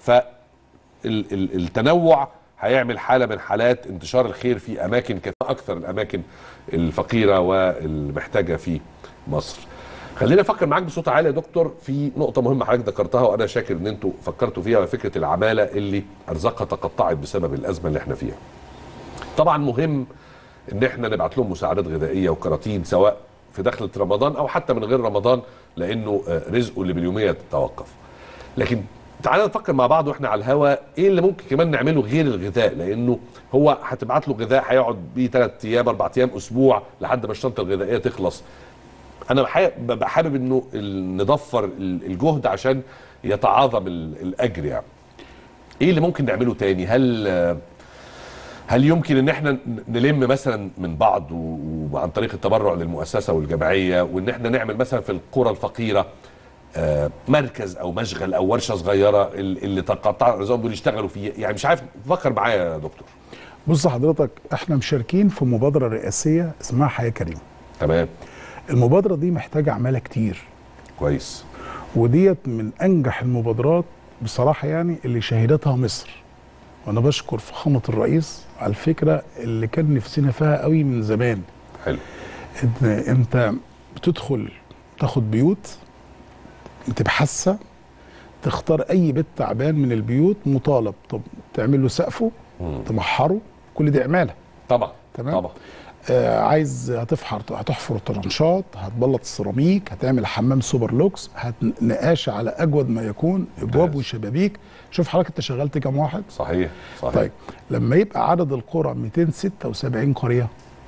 فالتنوع هيعمل حاله من حالات انتشار الخير في اماكن كثيره اكثر الاماكن الفقيره والمحتاجه في مصر. خلينا نفكر معاك بصوت عالي يا دكتور في نقطه مهمه حضرتك ذكرتها وانا شاكر ان انتوا فكرتوا فيها، وفكره العماله اللي ارزاقها تقطعت بسبب الازمه اللي احنا فيها. طبعا مهم ان احنا نبعت لهم مساعدات غذائيه وكراتين سواء في دخلة رمضان او حتى من غير رمضان، لانه رزقه اللي باليوميه تتوقف. لكن تعالى نفكر مع بعض واحنا على الهوا ايه اللي ممكن كمان نعمله غير الغذاء، لانه هو هتبعت له غذاء هيقعد بيه ثلاث ايام اربع ايام اسبوع لحد ما الشنطه الغذائيه تخلص. انا ببقى حابب انه نضفر الجهد عشان يتعاظم الاجر. يعني ايه اللي ممكن نعمله تاني؟ هل هل يمكن ان احنا نلم مثلا من بعض وعن طريق التبرع للمؤسسه والجمعيه، وان احنا نعمل مثلا في القرى الفقيره مركز او مشغل او ورشه صغيره اللي تقطع الارزاق دول يشتغلوا فيه؟ يعني مش عارف، فكر معايا يا دكتور. بص حضرتك، احنا مشاركين في مبادره رئاسيه اسمها حياه كريمه. تمام. المبادره دي محتاجه عماله كتير. كويس. وديت من انجح المبادرات بصراحه يعني اللي شهدتها مصر. وانا بشكر فخامه الرئيس على الفكره اللي كان نفسنا فيها قوي من زمان. حلو. ان انت بتدخل تاخد بيوت بتبحثها، تختار اي بيت تعبان من البيوت مطالب طب تعمل له سقفه، تمحره، كل دي عماله. طبعا. تمام. طبعا. آه عايز هتفحر هتحفر الطرنشات، هتبلط السيراميك، هتعمل حمام سوبر لوكس، هتنقاش على اجود ما يكون، ابواب وشبابيك. شوف حضرتك انت شغلت كام واحد؟ صحيح صحيح. طيب لما يبقى عدد القرى مئتين وستة وسبعين قريه،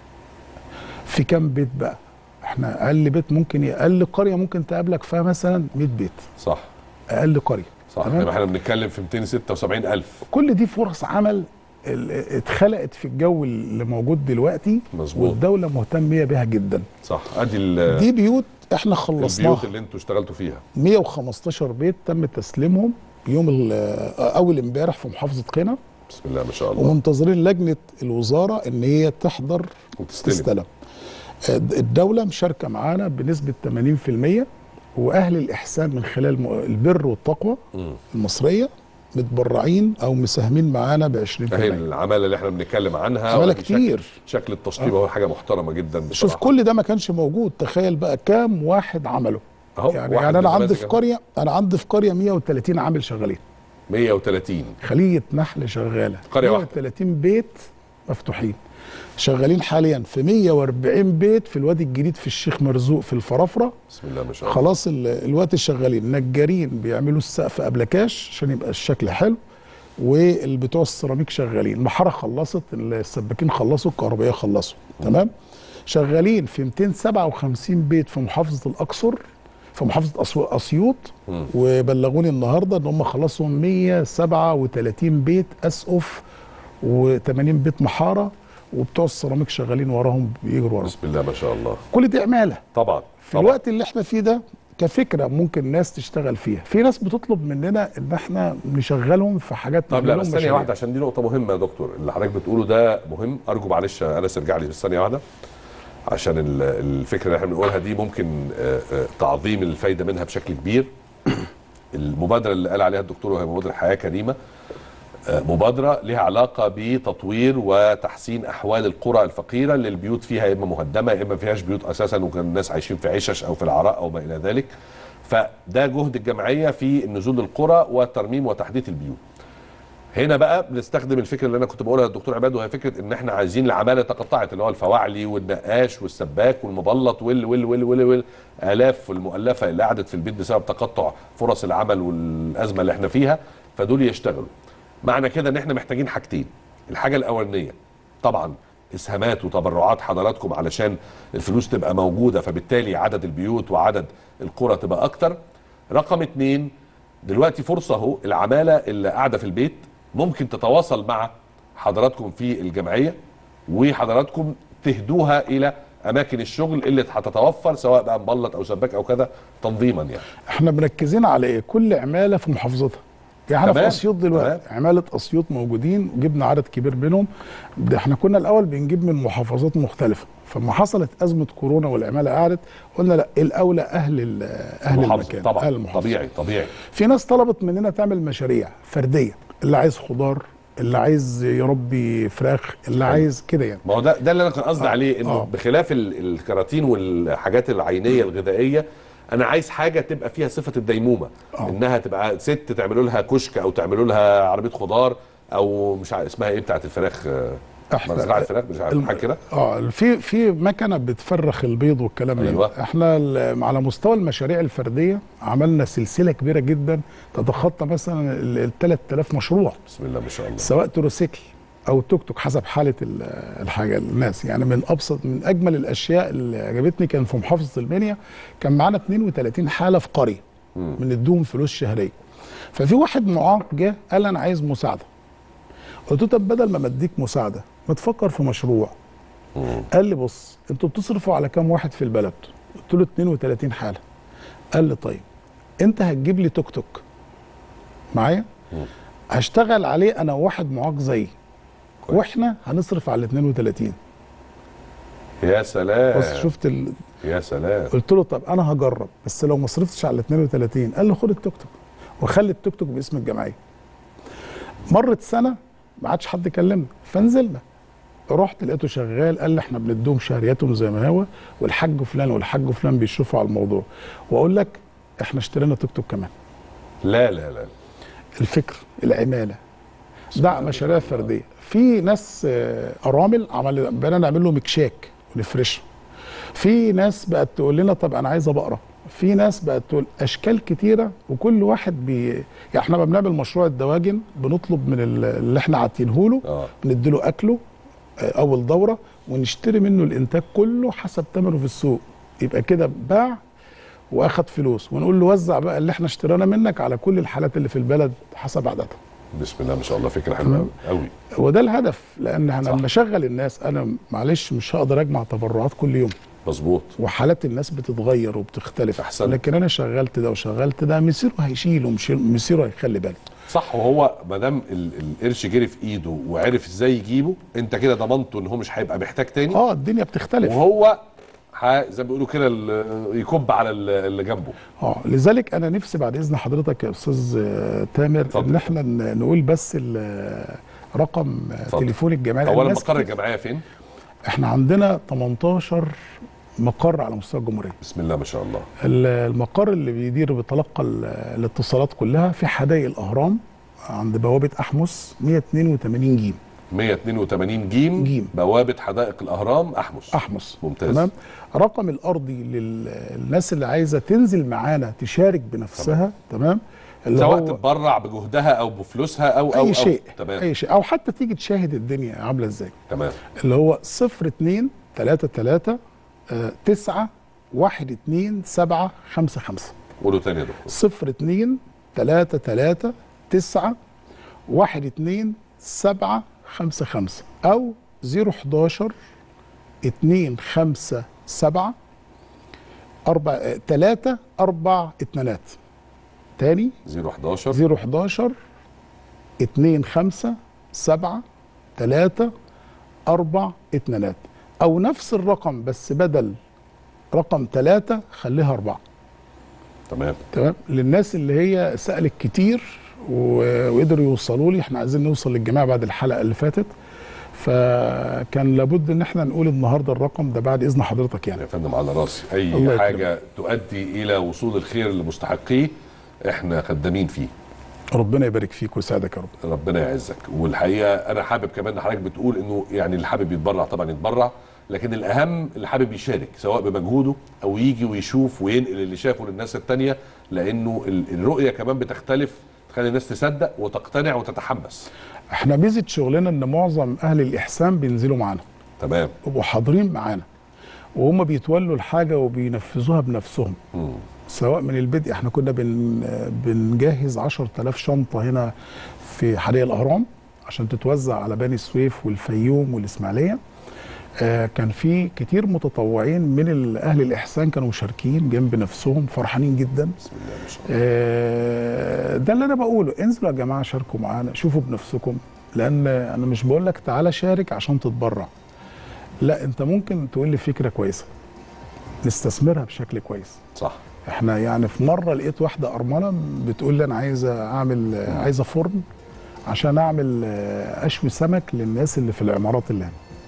في كام بيت بقى؟ احنا اقل بيت ممكن اقل قريه ممكن تقابلك فيها مثلا مئة بيت. صح. اقل قريه. صح. يبقى احنا بنتكلم في مئتين وستة وسبعين ألف. كل دي فرص عمل اتخلقت في الجو اللي موجود دلوقتي. مظبوط. والدوله مهتميه بها جدا. صح. ادي دي بيوت احنا خلصناها، البيوت اللي انتوا اشتغلتوا فيها مية وخمستاشر بيت تم تسليمهم يوم اول امبارح في محافظه قنا. بسم الله ما شاء الله. ومنتظرين لجنه الوزاره ان هي تحضر وتستلم. تستلم. الدوله مشاركه معانا بنسبه ثمانين في المية، واهل الاحسان من خلال البر والتقوى م. المصريه متبرعين او مساهمين معانا ب عشرين في المية. اهي العماله اللي احنا بنتكلم عنها عماله كتير. شكل, شكل التشطيب هو آه. حاجه محترمه جدا بصراحه. شوف كل ده ما كانش موجود، تخيل بقى كام واحد عمله. اهو يعني, يعني انا عندي في قريه انا عندي في قريه مية وتلاتين عامل شغالين. مية وتلاتين خليه نحل شغاله. قريه واحده مية وتلاتين بيت مفتوحين شغالين حاليا في مية واربعين بيت في الوادي الجديد في الشيخ مرزوق في الفرافره. بسم الله ما شاء الله. خلاص الوقت شغالين نجارين بيعملوا السقف ابلكاش عشان يبقى الشكل حلو، والبتوع السيراميك شغالين، المحاره خلصت، السباكين خلصوا، الكهربائيه خلصوا. تمام. شغالين في ميتين وسبعة وخمسين بيت في محافظه الاقصر، في محافظه اسيوط، وبلغوني النهارده ان هم خلصوا مية وسبعة وتلاتين بيت اسقف وتمانين بيت محاره، وبتوع السيراميك شغالين وراهم بيجروا وراهم. بسم الله ما شاء الله. كل دي عماله طبعا. في طبعا. الوقت اللي احنا فيه ده كفكره ممكن ناس تشتغل فيها. في ناس بتطلب مننا ان احنا نشغلهم في حاجات. طب لا بس ثانيه واحده عشان دي نقطه مهمه يا دكتور، اللي حضرتك بتقوله ده مهم. ارجو معلش انس ارجع لي بس ثانيه واحده، عشان الفكره اللي احنا بنقولها دي ممكن تعظيم الفايده منها بشكل كبير. المبادره اللي قال عليها الدكتور وهي مبادره حياه كريمه، مبادره لها علاقه بتطوير وتحسين احوال القرى الفقيره اللي البيوت فيها يا اما مهدمه يا اما ما فيهاش بيوت اساسا، وكان الناس عايشين في عشش او في العراء او ما الى ذلك. فده جهد الجمعيه في النزول للقرى وترميم وتحديث البيوت. هنا بقى بنستخدم الفكره اللي انا كنت بقولها للدكتور عماد، وهي فكره ان احنا عايزين العماله تقطعت، اللي هو الفواعلي والنقاش والسباك والمبلط وال وال وال وال, وال الاف المؤلفه اللي قعدت في البيت بسبب تقطع فرص العمل والازمه اللي احنا فيها، فدول يشتغلوا. معنى كده ان احنا محتاجين حاجتين. الحاجه الاولانيه طبعا اسهامات وتبرعات حضراتكم علشان الفلوس تبقى موجوده، فبالتالي عدد البيوت وعدد القرى تبقى اكتر. رقم اتنين، دلوقتي فرصه اهو، العماله اللي قاعده في البيت ممكن تتواصل مع حضراتكم في الجمعيه، وحضراتكم تهدوها الى اماكن الشغل اللي هتتوفر، سواء بقى مبلط او سباك او كذا، تنظيما يعني. احنا مركزين على ايه؟ كل عماله في محافظتها. يعني احنا في اسيوط دلوقتي عماله اسيوط موجودين وجبنا عدد كبير منهم. ده احنا كنا الاول بنجيب من محافظات مختلفه، فلما حصلت ازمه كورونا والعماله قعدت قلنا لا، الاولى اهل اهل المكان. طبعا أهل طبيعي طبيعي. في ناس طلبت مننا تعمل مشاريع فرديه، اللي عايز خضار، اللي عايز يربي فراخ، اللي عايز كده يعني. ما هو ده ده اللي انا كان قصدي آه. عليه، انه آه. بخلاف الكراتين والحاجات العينيه الغذائيه، انا عايز حاجه تبقى فيها صفه الديمومه. أوه. انها تبقى ست تعملوا لها كشك او تعملوا لها عربيه خضار، او مش عارف اسمها ايه بتاعه الفراخ، مزرعه الفراخ، مش عارف حاجه كده. اه في في مكنه بتفرخ البيض والكلام ده. أيوة. احنا على مستوى المشاريع الفرديه عملنا سلسله كبيره جدا تتخطى مثلا ال ثلاثة آلاف مشروع. بسم الله ما شاء الله. سواء تروسيكل او توك توك حسب حاله الحاجه الناس. يعني من ابسط من اجمل الاشياء اللي عجبتني كان في محافظه المنيا، كان معانا اتنين وتلاتين حاله في قريه بندوهم فلوس شهريه. ففي واحد معاق جه قال انا عايز مساعده. قلت له طب بدل ما اديك مساعده ما تفكر في مشروع. مم. قال لي بص انتوا بتصرفوا على كام واحد في البلد؟ قلت له اتنين وتلاتين حاله. قال لي طيب انت هتجيب لي توك توك معايا؟ هشتغل عليه انا وواحد معاق زيي، واحنا هنصرف على اتنين وتلاتين. يا سلام. بص شفت ال... يا سلام. قلت له طب انا هجرب، بس لو ما صرفتش على اتنين وتلاتين. قال له خد التوك توك وخلي التوك توك باسم الجمعيه. مرت سنه ما عادش حد كلمنا، فنزلنا رحت لقيته شغال. قال لي احنا بندوهم شهرياتهم زي ما هو، والحاج فلان والحاج فلان بيشرفوا على الموضوع، واقول لك احنا اشترينا توك توك كمان. لا لا لا. الفكر، العماله، دعم مشاريع فرديه. في ناس ارامل عمل بقينا نعمل له مكشاك ونفرشه. في ناس بقت تقول لنا طب انا عايزه بقره. في ناس بقت تقول اشكال كتيره، وكل واحد بي يعني احنا ما بنعمل مشروع الدواجن بنطلب من اللي احنا عاطينه له آه. نديله اكله اول دوره، ونشتري منه الانتاج كله حسب ثمنه في السوق، يبقى كده باع واخد فلوس، ونقول له وزع بقى اللي احنا اشترينا منك على كل الحالات اللي في البلد حسب عددها. بسم الله ما شاء الله، فكره حلوه قوي. وده الهدف، لان انا لما اشغل الناس انا معلش مش هقدر اجمع تبرعات كل يوم. مظبوط. وحالات الناس بتتغير وبتختلف. احسن. لكن انا شغلت ده وشغلت ده، مصيره هيشيل ومصيره هيخلي باله. صح. وهو ما دام القرش جري في ايده وعرف ازاي يجيبه، انت كده ضمنته ان هو مش هيبقى محتاج تاني. اه الدنيا بتختلف. وهو زي ما بيقولوا كده يكب على اللي جنبه. اه لذلك انا نفسي بعد اذن حضرتك يا استاذ تامر فضل. ان احنا نقول بس رقم فضل. تليفون الجمعيه. اولا مقر الجمعيه فين؟ احنا عندنا تمنتاشر مقر على مستوى الجمهوريه. بسم الله ما شاء الله. المقر اللي بيدير بيتلقى الاتصالات كلها في حدائق الاهرام عند بوابه احمس مية اتنين وتمانين جيم. مية اتنين وتمانين جيم, جيم. بوابه حدائق الاهرام احمس. احمس ممتاز. تمام. رقم الارضي للناس اللي عايزه تنزل معانا تشارك بنفسها. تمام. اللي سواء هو تتبرع بجهدها او بفلوسها او او اي شيء. أو. تمام. اي شيء، او حتى تيجي تشاهد الدنيا عامله ازاي. تمام. اللي هو صفر اتنين تلاتة تلاتة تسعة واحد اتنين سبعة خمسة خمسة. قولوا تاني يا دكتور. صفر اتنين تلاتة تلاتة تسعة واحد اتنين سبعة خمسة خمسة او زيرو حداشر اتنين خمسة سبعة أربعة تلاتة أربع اتنينات. تاني زيرو حداشر زيرو حداشر اتنين خمسة سبعة تلاتة أربع اتنينات، أو نفس الرقم بس بدل رقم تلاتة خليها أربعة. تمام. تمام. للناس اللي هي سألت كتير وقدروا يوصلوا لي، احنا عايزين نوصل للجماعة بعد الحلقة اللي فاتت، فكان لابد ان احنا نقول النهارده الرقم ده بعد اذن حضرتك. يعني يا فندم على راسي، اي حاجه تؤدي الى وصول الخير لمستحقيه احنا خدامين فيه. ربنا يبارك فيك ويسعدك يا رب. ربنا يعزك. والحقيقه انا حابب كمان ان حضرتك بتقول انه يعني اللي حابب يتبرع طبعا يتبرع، لكن الاهم اللي حابب يشارك سواء بمجهوده او يجي ويشوف وينقل اللي شافه للناس الثانيه، لانه الرؤيه كمان بتختلف، تخلي الناس تصدق وتقتنع وتتحمس. احنا ميزه شغلنا ان معظم اهل الاحسان بينزلوا معانا. تمام. وبقوا حاضرين معانا وهم بيتولوا الحاجه وبينفذوها بنفسهم. م. سواء من البدء، احنا كنا بن بنجهز عشرة آلاف شنطه هنا في حدائق الاهرام عشان تتوزع على بني سويف والفيوم والاسماعيليه. آه كان في كتير متطوعين من اهل الاحسان كانوا مشاركين جنب نفسهم فرحانين جدا. بسم الله ما شاء الله. آه ده اللي انا بقوله، انزلوا يا جماعه شاركوا معانا، شوفوا بنفسكم، لان انا مش بقول لك تعالى شارك عشان تتبرع، لا انت ممكن تقول لي فكره كويسه نستثمرها بشكل كويس. صح. احنا يعني في مره لقيت واحده ارمله بتقول لي انا عايزه اعمل عايزه فرن عشان اعمل اشوي سمك للناس اللي في العمارات اللي هنا.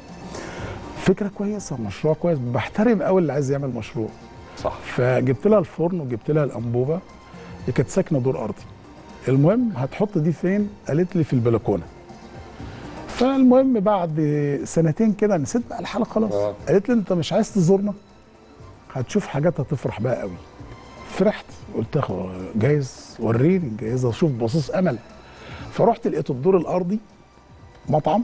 فكره كويسه، مشروع كويس، بحترم قوي اللي عايز يعمل مشروع. صح. فجبت لها الفرن وجبت لها الانبوبه، هي كانت ساكنه دور ارضي. المهم هتحط دي فين؟ قالت لي في البلكونه. فالمهم بعد سنتين كده نسيت بقى الحاله خلاص. آه. قالت لي انت مش عايز تزورنا؟ هتشوف حاجات هتفرح بقى قوي. فرحت، قلت لها جايز وريني، جايز اشوف بصيص امل. فرحت لقيت الدور الارضي مطعم،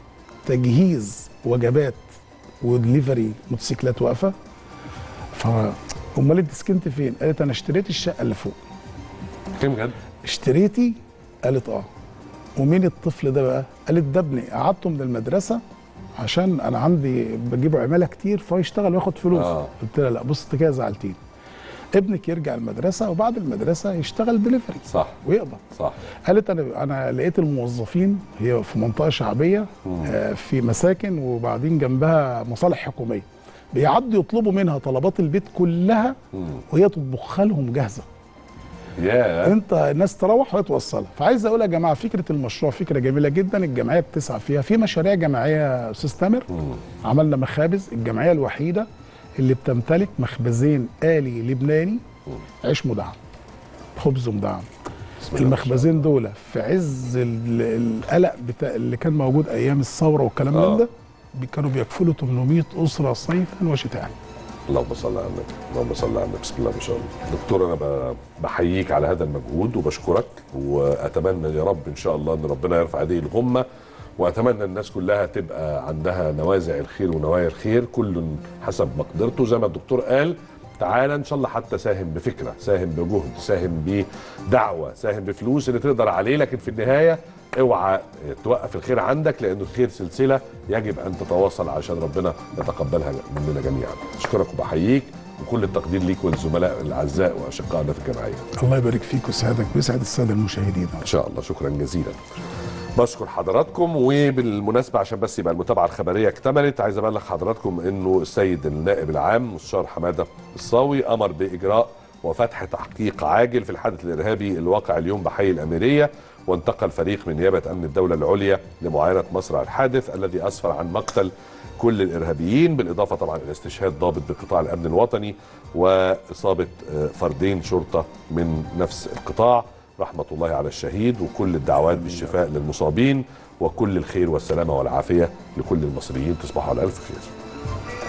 تجهيز وجبات ودليفري موتوسيكلات واقفه. ف امال انت سكنت فين؟ قالت انا اشتريت الشقه اللي فوق. كم بجد؟ اشتريتي؟ قالت اه. ومين الطفل ده بقى؟ قالت ده ابني، قعدته من المدرسه عشان انا عندي بجيبه عماله كتير فيشتغل وياخد فلوس. آه. قلت لها لا بص انت كده زعلتيني. ابنك يرجع المدرسه وبعد المدرسه يشتغل دليفري. صح. ويقبض. صح. قالت انا انا لقيت الموظفين، هي في منطقه شعبيه آه في مساكن وبعدين جنبها مصالح حكوميه، بيعدوا يطلبوا منها طلبات البيت كلها مم. وهي تطبخها لهم جاهزه. ياه. انت الناس تروح وهي توصلها. فعايز اقول يا جماعه فكره المشروع فكره جميله جدا، الجمعيه بتسعى فيها، في مشاريع جماعيه يا استاذ تامر. عملنا مخابز، الجمعيه الوحيده اللي بتمتلك مخبزين آلي لبناني عيش مدعم، خبز مدعم. المخبزين دول في عز القلق بتاع اللي كان موجود ايام الثوره والكلام من ده، كانوا بيكفلوا ثمانمائة اسره صيفا وشتاء. اللهم صل على النبي، اللهم صل على النبي. بسم الله ما شاء الله. دكتور انا بحييك على هذا المجهود وبشكرك، واتمنى يا رب ان شاء الله ان ربنا يرفع هذه الغمه، واتمنى الناس كلها تبقى عندها نوازع الخير ونوايا الخير، كل حسب مقدرته. زي ما الدكتور قال تعالى ان شاء الله حتى ساهم بفكره، ساهم بجهد، ساهم بدعوه، ساهم بفلوس اللي تقدر عليه، لكن في النهايه اوعى توقف الخير عندك، لانه الخير سلسله يجب ان تتواصل عشان ربنا يتقبلها مننا جميعا. اشكرك وبحييك وكل التقدير ليك والزملاء الاعزاء واشقائنا في الجمعيه. الله يبارك فيك ويسعدك ويسعد الساده المشاهدين ان شاء الله. شكرا جزيلا. بشكر حضراتكم. وبالمناسبه عشان بس يبقى المتابعه الخبريه اكتملت، عايز ابلغ حضراتكم انه السيد النائب العام مستشار حماده الصاوي امر باجراء وفتح تحقيق عاجل في الحادث الارهابي الواقع اليوم بحي الاميريه، وانتقل فريق من نيابه امن الدوله العليا لمعاينه مسرع الحادث الذي اسفر عن مقتل كل الارهابيين، بالاضافه طبعا الى استشهاد ضابط بقطاع الامن الوطني واصابه فردين شرطه من نفس القطاع. رحمه الله على الشهيد، وكل الدعوات بالشفاء للمصابين، وكل الخير والسلامه والعافيه لكل المصريين. تصبحوا على الف خير.